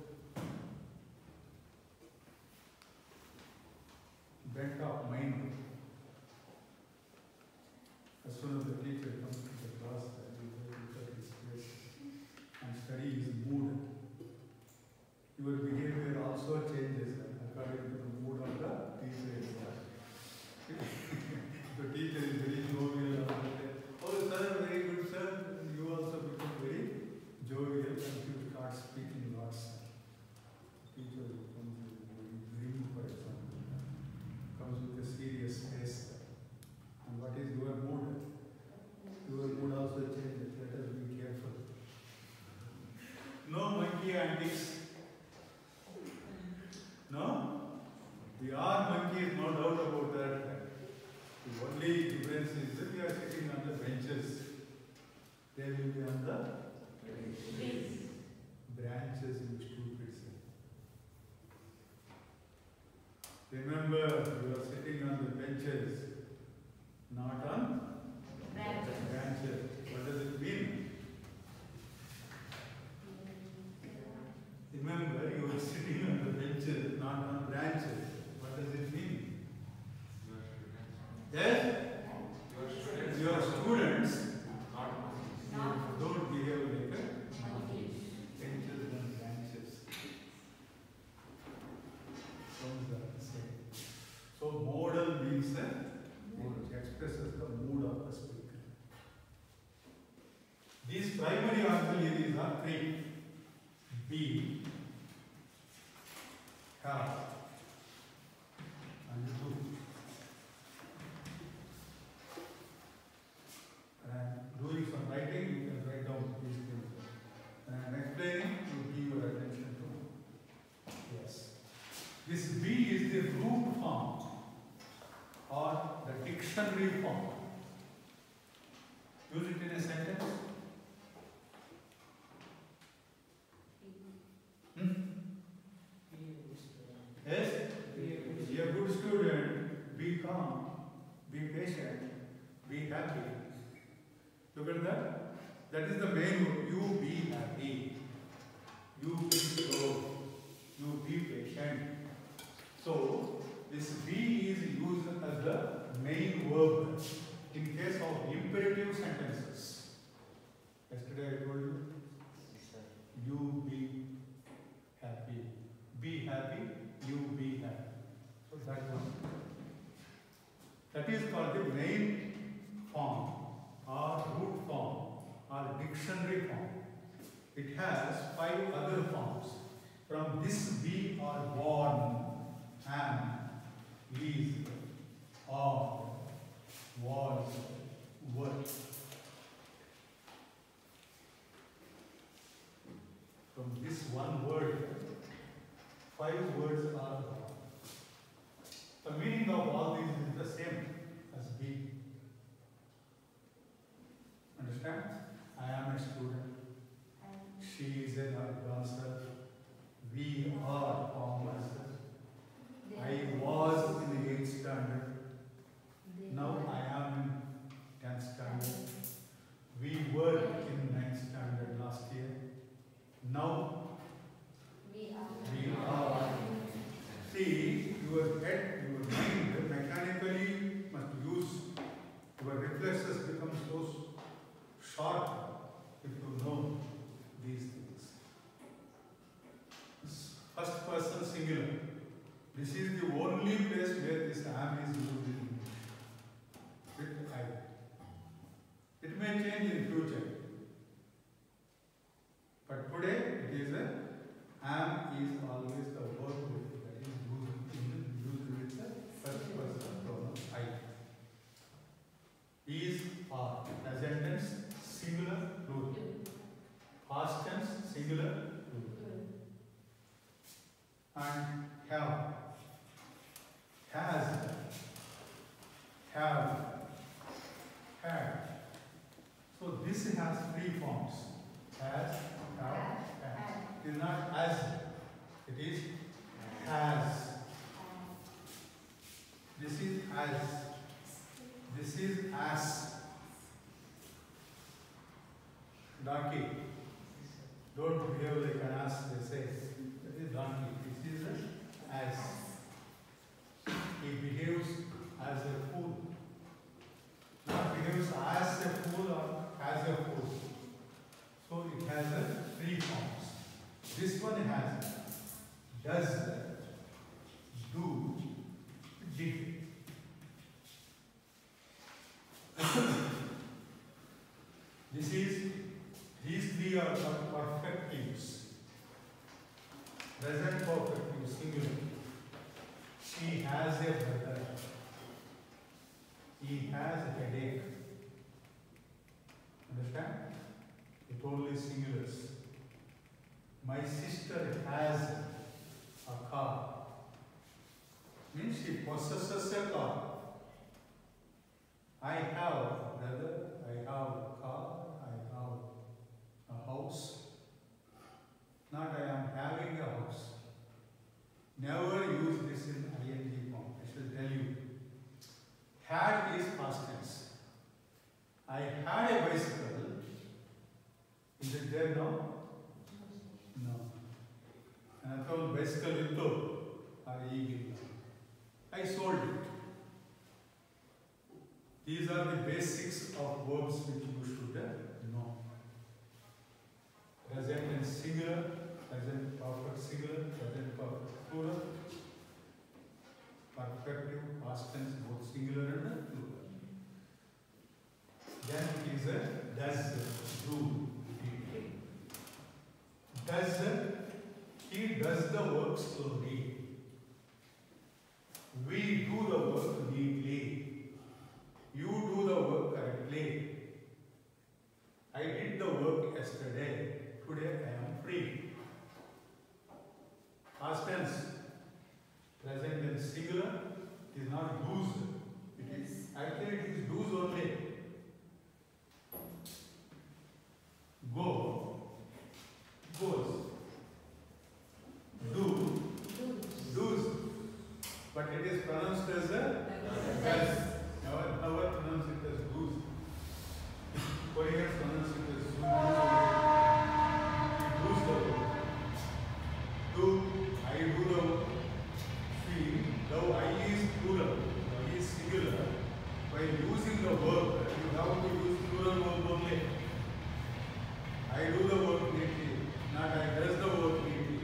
Bent of mind. As soon as the teacher comes to the class, he look at his face and study his mood. Your behavior also changes according to the mood of the teacher. The teacher is very jovial. Oh, sir, very good, sir. And you also become very jovial and you start speaking lots. Teacher comes with very grim, for example, comes with a serious face. And what is your mood? Your mood also changes. Let us be careful. No monkey antics. No? We are monkeys, no doubt about that. The only difference is that we are sitting on the benches. They will be on the branches, you stupid. Remember, you are sitting on the benches, not on branches. What does it mean? Remember, you are sitting on the benches, not on branches. What does it mean? Yes? You are students. Don't behave like benches and branches. Sounds the same. So modal means it expresses the mood of the speaker. These primary auxiliaries are three: be, have, and do. And doing some writing, you can write down these things. And explaining, you give your attention to. Yes. This be is the root form or the dictionary form. Use it in a sentence. Yes? Be a good student, be calm, be patient, be happy. Look at that. That is the main word. You be happy. You be slow. You be patient. So, this be is used as the main verb in case of imperative sentences. Yesterday I told you. You be happy. Be happy. You be happy. So that one. That is called the main form or root form or dictionary form. It has 5 other forms. From this we are born, am, is, are, was, were. Understand? I am a student. She is an dancer. We are farmers. I was in the 8th standard. Now I am in 10th standard. We were in 9th standard last year. Now we are. See, your head, your mind mechanically must use, your reflexes become so sharp if you know these things. First person singular. This is the only place where this am is used in English. With I. It may change in future. But today it is a am is always the verb that is used with the first person pronoun I. Is are present tense singular plural. Past tense singular plural. And have, has, have, had. So this has three forms. Has, have, had. It is not as, it is has. This is as. This is as. Donkey. Don't behave like an ass, they say. That is donkey. This is as. He behaves as a fool. Not behaves as a fool or as a fool. So it has three forms. This one has does, do, did. These three are perfectives. Present perfective singular. She has a brother. He has a headache. Understand? It only singulars. My sister has a car. Means she possesses a car. I have a brother, I have a car, I have a house. Not I am having a house. Never use this in ing form. I shall tell you. Had is past tense. I had a bicycle. Is it there now? No. And I told bicycle itto or eagle. I sold it. These are the basics of verbs which you should know. Present and singular, present perfect singular, present perfect plural, perfective, past tense, both singular and plural. Then it is a does, do, did. Does, he does the work slowly. We do the work neatly. You do the work correctly. I did the work yesterday. Today I am free. Past tense, present and singular is not do's. It is actually it is do's only. Go, goes. Do, do's. But it is pronounced as a does. Never pronounce it as do's. Koreans pronounce it as do's. He does the work. Do, I do the work. See, though I is plural, I is singular. While using the verb, you have to use plural verb only. I do the work neatly, not I does the work neatly.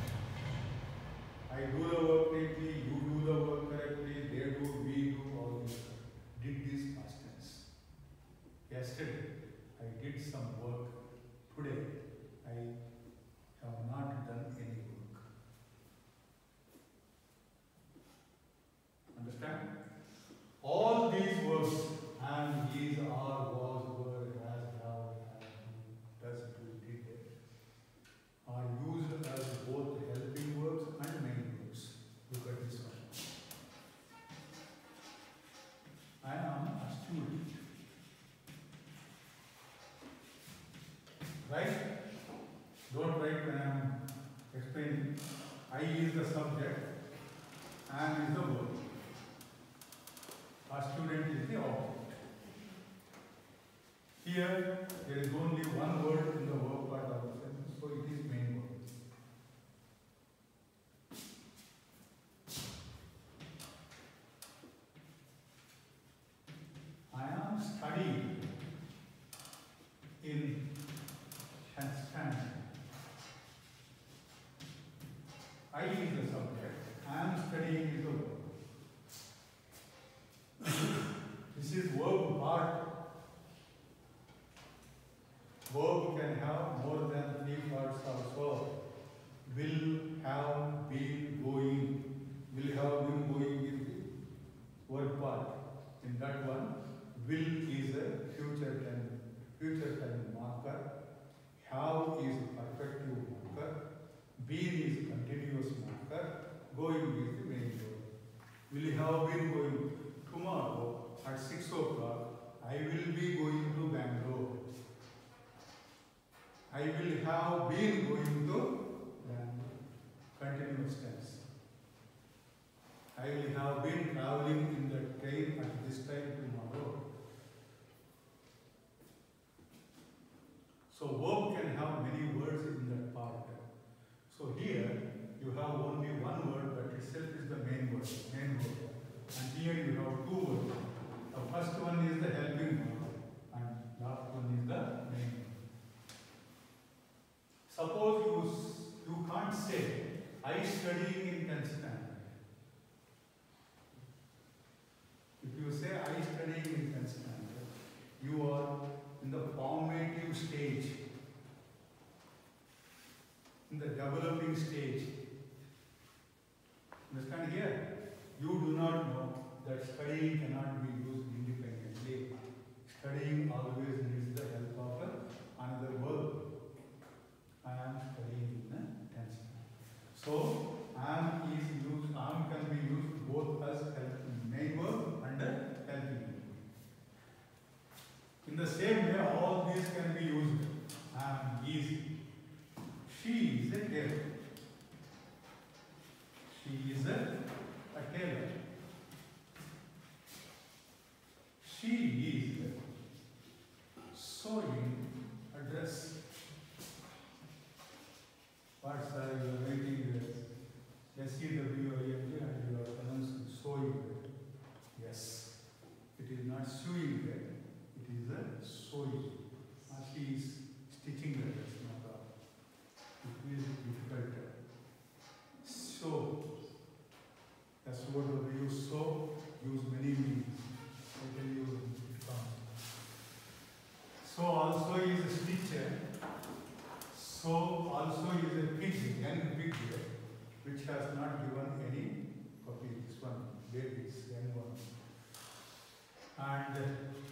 I do the work neatly, you do the work correctly, they do, we do, all this. Did this past tense. Yesterday, I did some work. Today, I have not done any work. Understand? All these verbs, am, is, are, was, were, has, have, does, do, did, are used as both helping verbs and main verbs. Look at this one. I am a student. Right? Don't write when I am explaining. I is the subject, am is the verb. A student is the object. Here, there is only one word in the verb part of the sentence, so it is main verb. I am studying in Stanford. I is the subject. I am studying is the verb. This is verb part. Verb can have more than 3 parts also. Will, have, been, going. Will have been going is the verb part. In that one, will is a future time marker. Have is perfective marker. Been is continuous marker. Going is the main verb. Will have been going tomorrow at 6 o'clock. I will be going to Bangalore. I will have been going to Bangalore. Continuous tense. I will have been traveling in the train at this time tomorrow. So verb can have many words in that part. So here you have only one word, but itself is the main word. And here you have 2 words. The first one is the helping word, and last one is the main word. Suppose you can't say, I studying in 10th standard. If you say, I studying in 10th standard, you are in the formative stage, in the developing stage. Understand here? You do not know that studying cannot be used independently. Studying always needs the help of another verb. I am studying in the 10th standard. So, am can be used both as main verb and helping verb. In the same way, all these can be used. Am is. She is a tailor. She is a tailor. She is sewing a dress. What sir, you are writing SEWING and you are pronouncing sewing. Yes. It is not sewing, it is a sewing. She is stitching the dress. It is difficult. So, that's what we use. So, use many meanings. I tell you it comes. So also is a stitcher. So also is a pig, young pig, which has not given any puppy. This one, babies, young one. And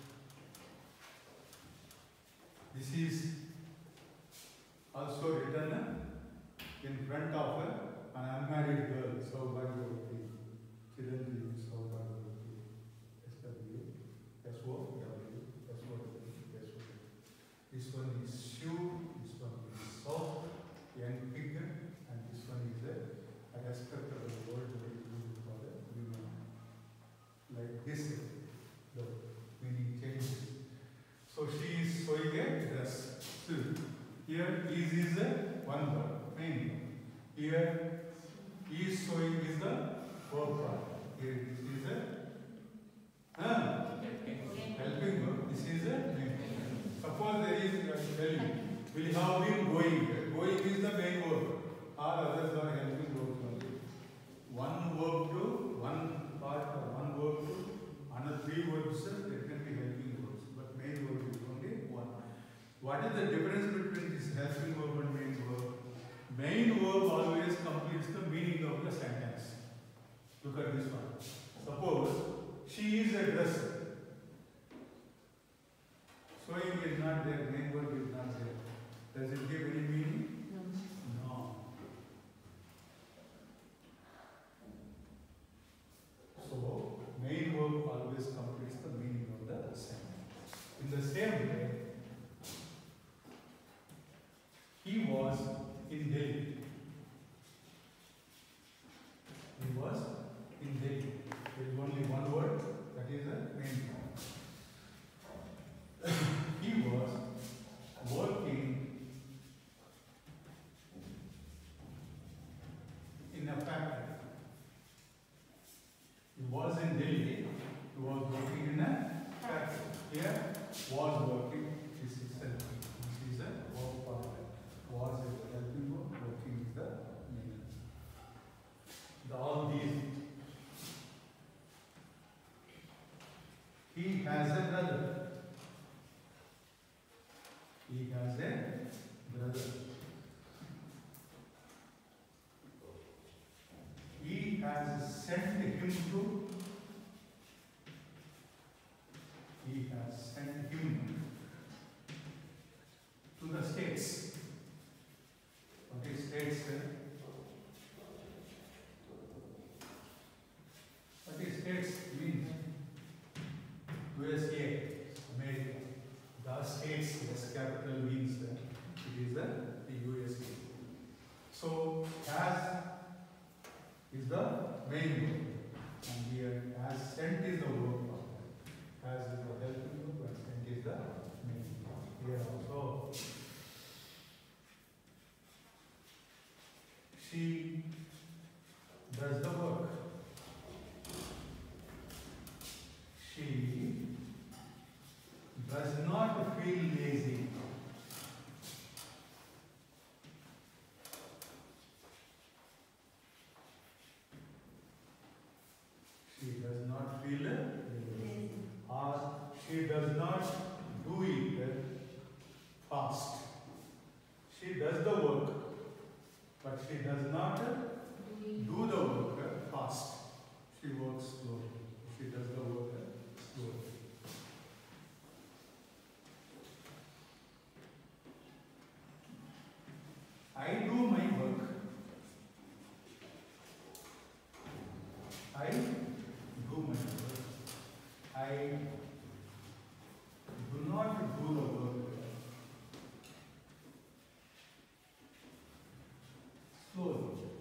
this is also written in front of an unmarried girl. So Bhagavati, Chiranjeevi, so Bhagavati, SW, SO, W, SO, W, SO. This one is shoe, this one is soft, young pig, and this one is a respectable word that is used for the women. Like this, the meaning changes. So she is sewing a dress. So here is a one word, main word. Here is sewing is the verb part. Here this is a helping verb. This is a main word. Suppose there is, will have been going. Going is the main verb. All others are helping verbs only. One verb to one part or one verb to another 3 verbs, there can be helping verbs. But main verb is only one. What is the difference between this helping verb and main verb? Main verb always completes the meaning of the sentence. Look at this one. Suppose she is a dresser. Sewing is not there, main verb is not there. Does it give any meaning? No. So, main verb always completes the meaning of the sentence. In the same way, in Delhi. He was in Delhi. There is only one word, that is the main word. He was working in a factory. He was in Delhi. He was working in a factory. Here, was working. This is helping. This is a verb part. Was is the helping verb. Working is the main. All these. He has a brother. He has a brother. He has sent him to. He has sent him to the States. What is States? What is States means? USA, America. The States, yes, capital means that it is the USA. So, has is the main word. And here, has sent is the verb. Has is the helping verb and sent is the main word. Here also. She does the work. She does not feel lazy. She does not feel lazy. Or she does not do it fast. She does the work, but she does not do the work fast. She works slowly. She does the work slowly. I do my work. I do my work. I do not do the work slowly.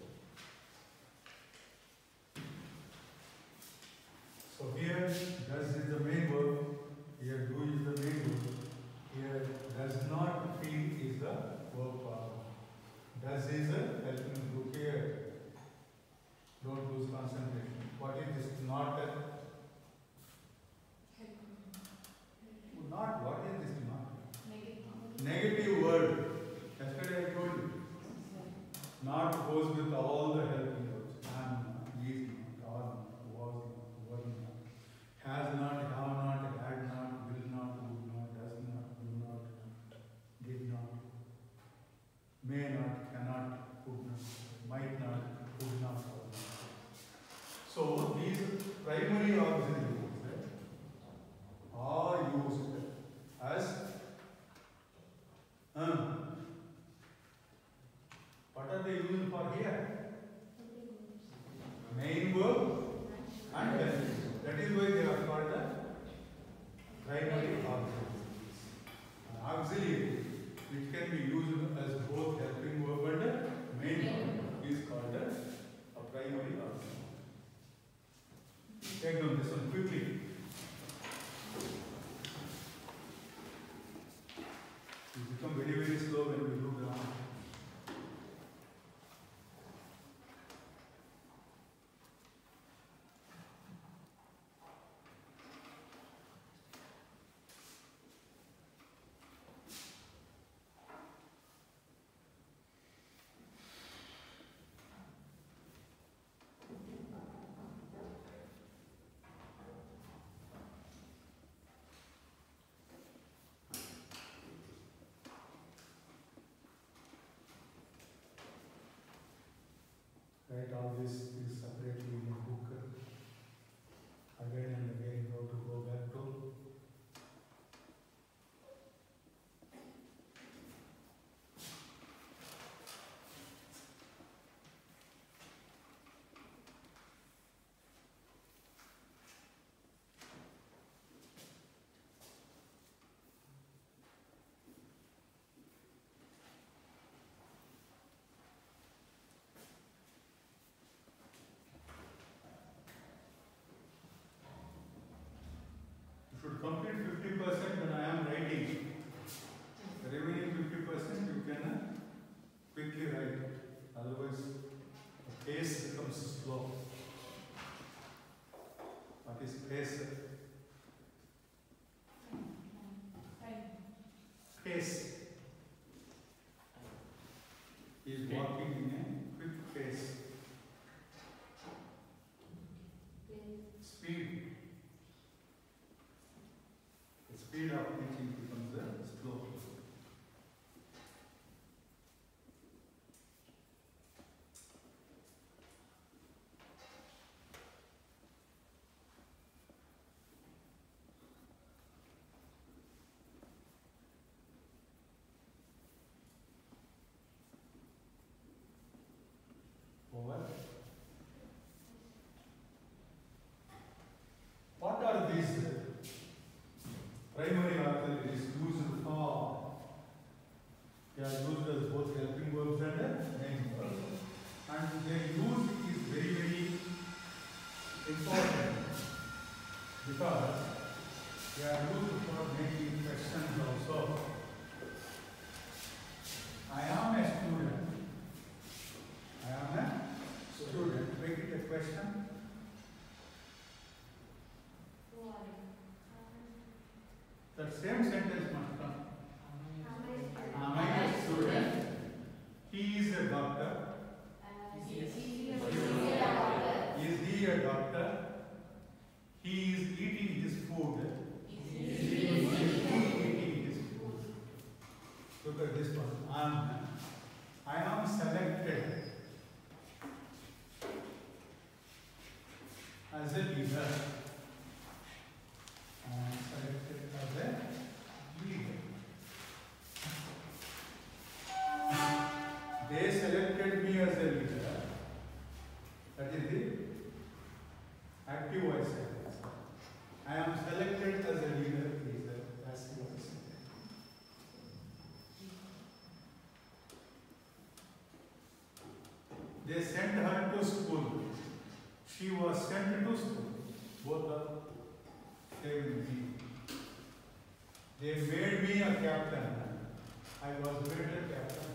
So here, does is the main verb. Here, do is the main verb. Here, does not feel is the verb part. Does is a helping group here. Don't lose concentration. What is this? Not a. Not. What is this? Not. Negative word. Yesterday I told you. Not goes with all the helping words. Am not, is not, are not, was not, were not. Has not, have not, had not, will not, would not, does not, do not, did not, may not, cannot, could not, might not, could not, would not. So these primary auxiliary words are used as what are they used for here? Main verb and helping. That is why they are called the primary auxiliary. An auxiliary which can be used as both helping verb and main verb is called a primary auxiliary. Take down this one quickly. You become very, very slow when we do grammar. Write all this separately in a book. Again and again, how to go back to. pace. He is walking in a quick pace. Speed. The speed of teaching becomes slow. Over. What are these primary auxiliaries used for? They are used as both helping verbs and main verbs. And their use is very, very important because they are used for making questions also. I am a student. I am a student. Make it a question. That same sentence must come. Am I a student? He is a doctor. Is he a doctor? He is eating his food. Is he eating his food? Look at this one. I am selected as a leader. I am selected as a leader. They selected me as a leader. That is the active voice sentence. I am selected as a leader is the passive voice sentence. They sent her to school. She was sent to school. Both are same meaning. They made me a captain. I was made a captain.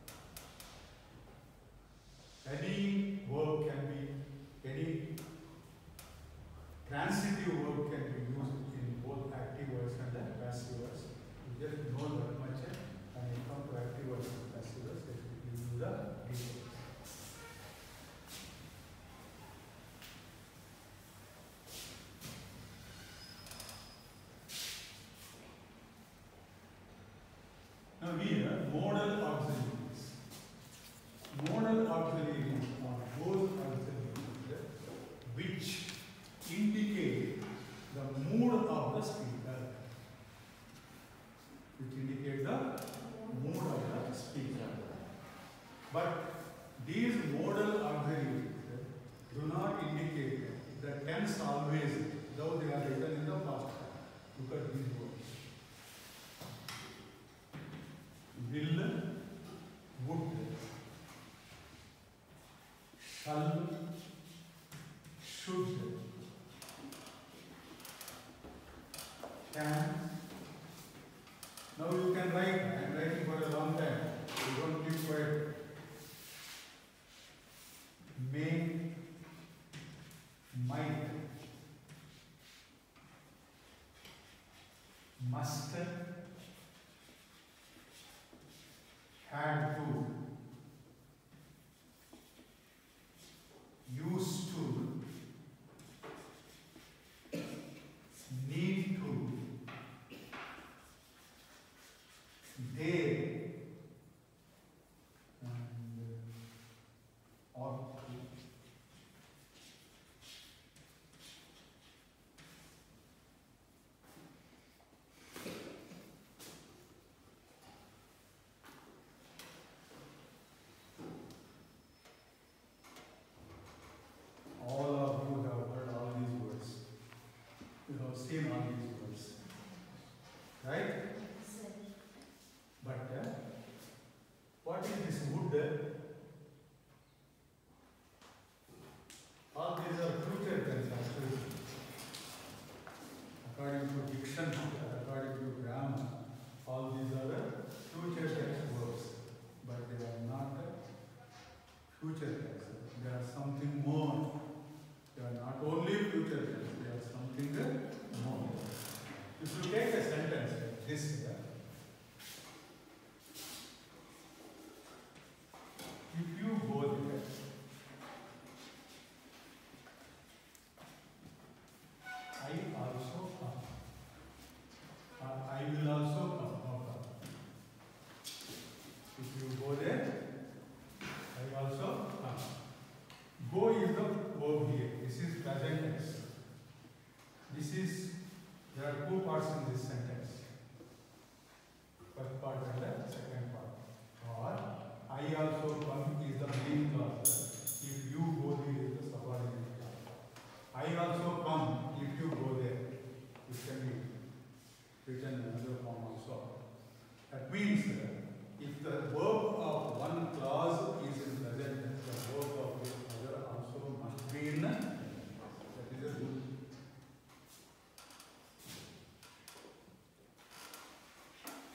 Any verb can be, any transitive verb can be used in both active voice and passive voice. You just know that much. When you come to active voice and passive voice, it will use the details. Now here, modal auxiliaries. Modal auxiliaries are those auxiliaries which indicate the mood of the speaker. Which indicate the mood of the speaker. But these modal auxiliaries do not indicate the tense always, though they are written in the past. Look at these words. Will, would, shall, should, can. Now you can write. I am writing for a long time. You don't keep quiet. May, might, must, had to, used to, need to,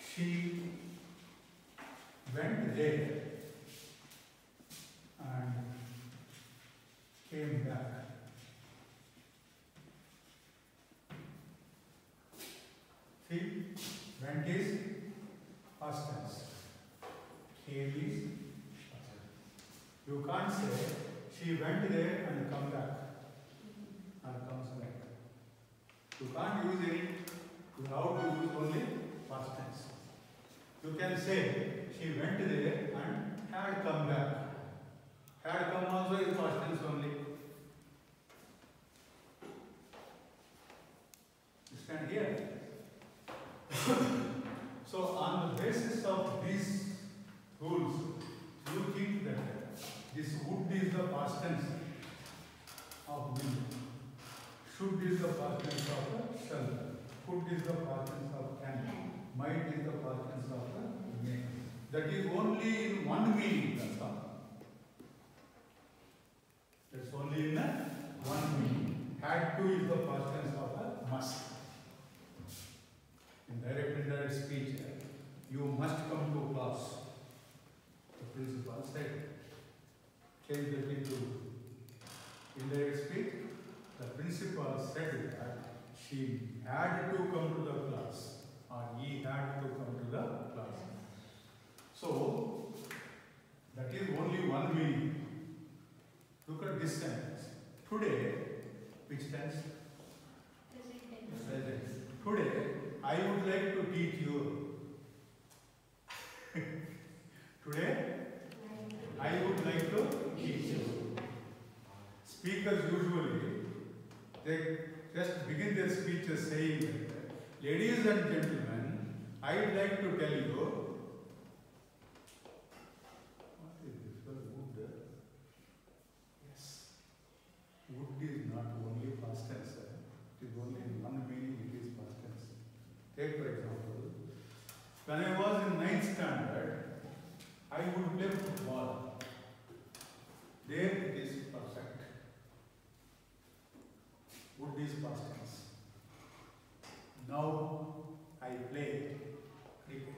she went there and came back. See, went is past tense. Came is past tense. You can't say she went there and come back or comes back. You can't use any. You have to use only past tense. You can say she went there and had come back. Had come also is past tense only. You stand here. So on the basis of these rules, you think that this would is the past tense of will. Should is the past tense of the shall. Could is the past tense of can. Might is the past tense of the may. That is only in one meaning, that's all. That's only in one meaning. Had to is the past tense of a must. In direct and indirect speech, you must come to class. The principal said, change that into indirect speech. The principal said that she had to come to the class or he had to come to the class. So, that is only one meaning. Look at this sentence. Today, which tense? Present. Today, I would like to teach you. Today, I would like to teach you. Speakers usually, they just begin their speeches saying that, ladies and gentlemen, I would like to tell you. What is this? Would? Yes. Would is not only past tense. It is only in one meaning it is past tense. Take for example, when I was in 9th standard, I would play football. There it is perfect. Would is past tense. Now I play cricket.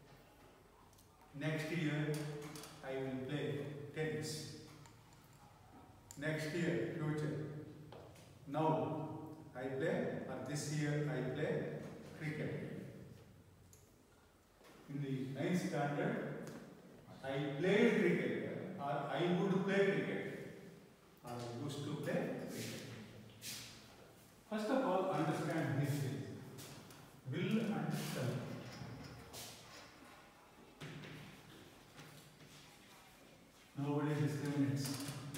Next year I will play tennis. Next year, future. Now I play, or this year I play cricket. In the 9th standard, I played cricket, or I would play cricket, or I used to play cricket. First of all, understand this thing. Will and shall. Nobody discriminates.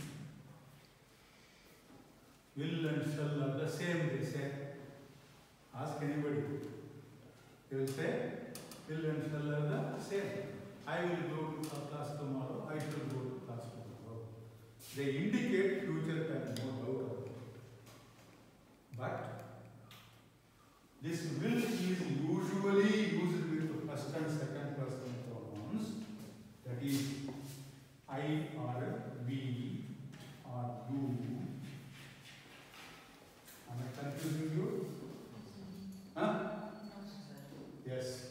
Will and shall are the same, they say. Ask anybody. They will say, will and shall are the same. I will go to class tomorrow, I shall go to class tomorrow. They indicate future time, no doubt about it. But this will is usually used with first and second person pronouns. That is, I or we or you. Am I confusing you? Huh? Yes.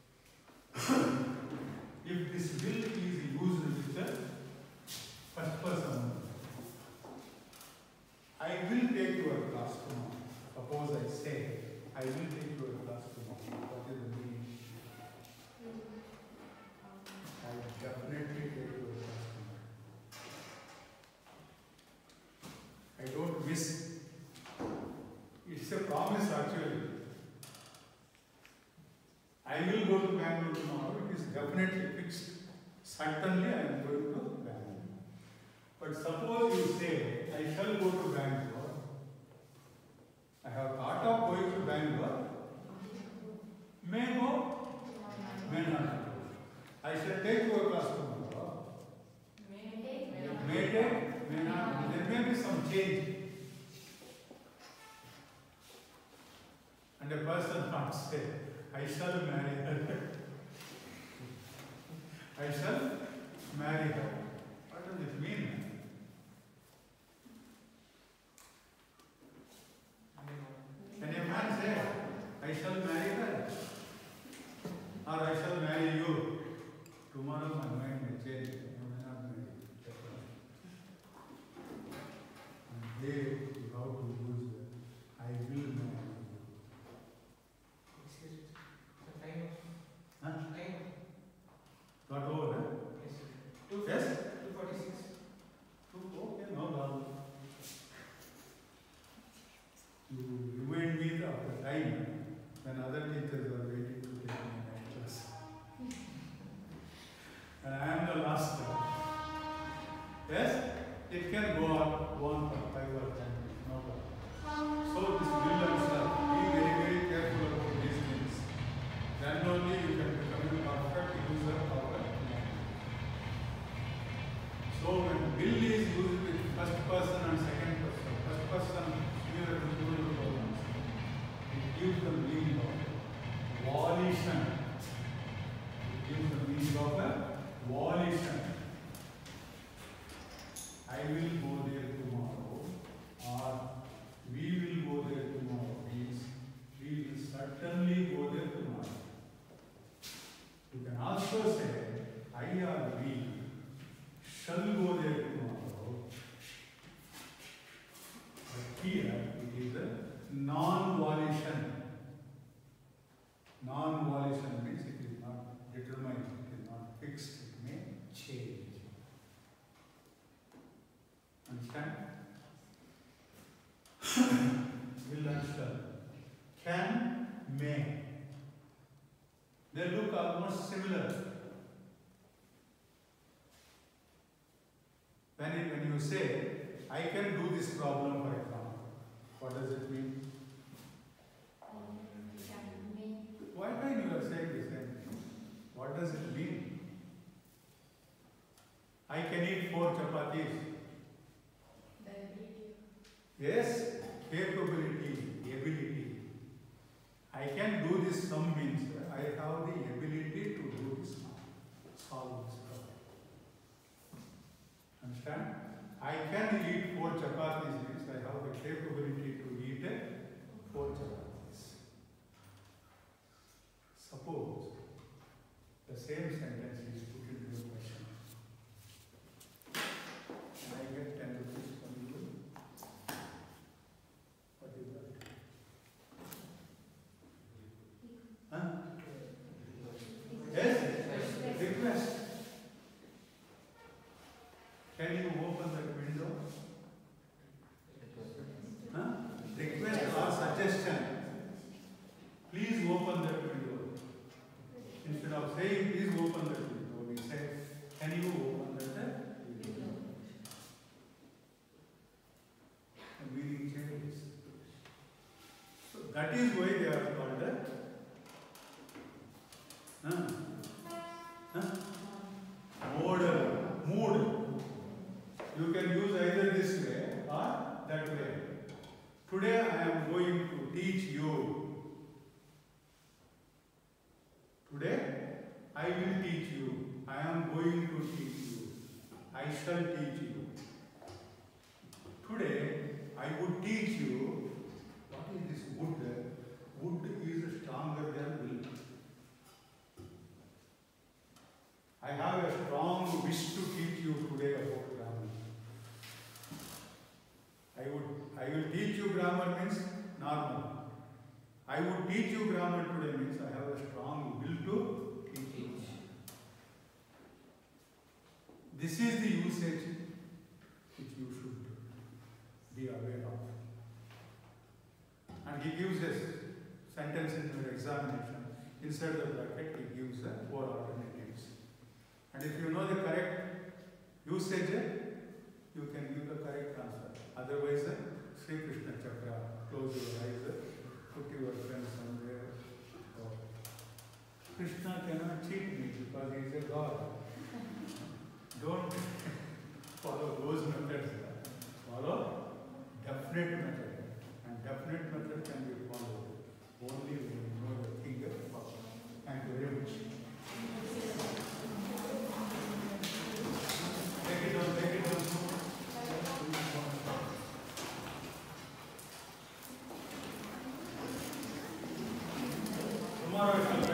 If this will is used with the first person, I will take your class tomorrow. Suppose I say, I will take your class tomorrow. What is the meaning? I will definitely take your class tomorrow. I don't miss. It's a promise actually. I will go to Bangalore tomorrow. It is definitely fixed. Certainly I am going to Bangalore. But suppose you say, I shall go to Bangalore. I have thought of going to Bangalore. May go, may not go. I shall take your class tomorrow. May take, may not. There may be some change. And a person can't say, I shall marry her. I shall marry her. What does it mean? Can a man say, I shall marry her? Or or I shall marry you. Tomorrow my mind may change. I may not marry you. And here you have to use the I will marry you. Excuse me. The time. Huh? Time. Got over, huh? Yes. Yes? 2:46. Okay, no problem. You remind me of the time when other teachers are waiting to take my night class. And I am the last one. Yes? It can go on for 5 or 10 minutes, no problem. So this will and shall, be very, very careful about these things. Then only you can become a perfect user of a language. So when will is used with first person and second person, first person here the plural pronouns, it gives the meaning of volition. It gives the meaning of a volition. I will go there tomorrow, or we will go there tomorrow means we will certainly go there tomorrow. You can also say I or we shall go there tomorrow. But here it is a non-volition. Non-volition means it is not determined, it is not fixed, it may change. Understand? Will and shall. Can, may. They look almost similar. When you say, I can do this problem, for example, what does it mean? Why can't you are saying the same thing? What does it mean? I can eat 4 chapatis. Yes, capability, ability. I can do this sum means I have the ability to do this sum, solve this problem. Understand? I can eat 4 chapatis means I have the capability to eat 4 chapatis. Suppose the same sentence is put into a question. Can I get 10 rupees from you? What is that? Huh? Yes? Request. Can you open that window? Huh? Request or suggestion. Please open that window. Instead of saying, please open that window, we say, can you open that window? The meaning changes. So that is why they are called modal, mood. You can use either this way or that way. Today I am going to teach you. Today I will teach you. I am going to teach you. I shall teach you. Today I would teach you. What is this wood? Wood is stronger than will. I have a strong wish to teach you today about grammar. I will teach you grammar means normal. I would teach you grammar today means I have a strong will to teach you. This is the usage which you should be aware of. And he gives a sentence in your examination. Inside the bracket he gives 4 alternatives. And if you know the correct usage, you can give the correct answer. Otherwise, Sri Krishna Chakra, close your eyes, put your friend somewhere. Oh. Krishna cannot cheat me because he is a God. Don't follow those methods. Follow definite method. And definite method can be followed only when you know the thing. Thank you very much. Take it on, take it on. Tomorrow I shall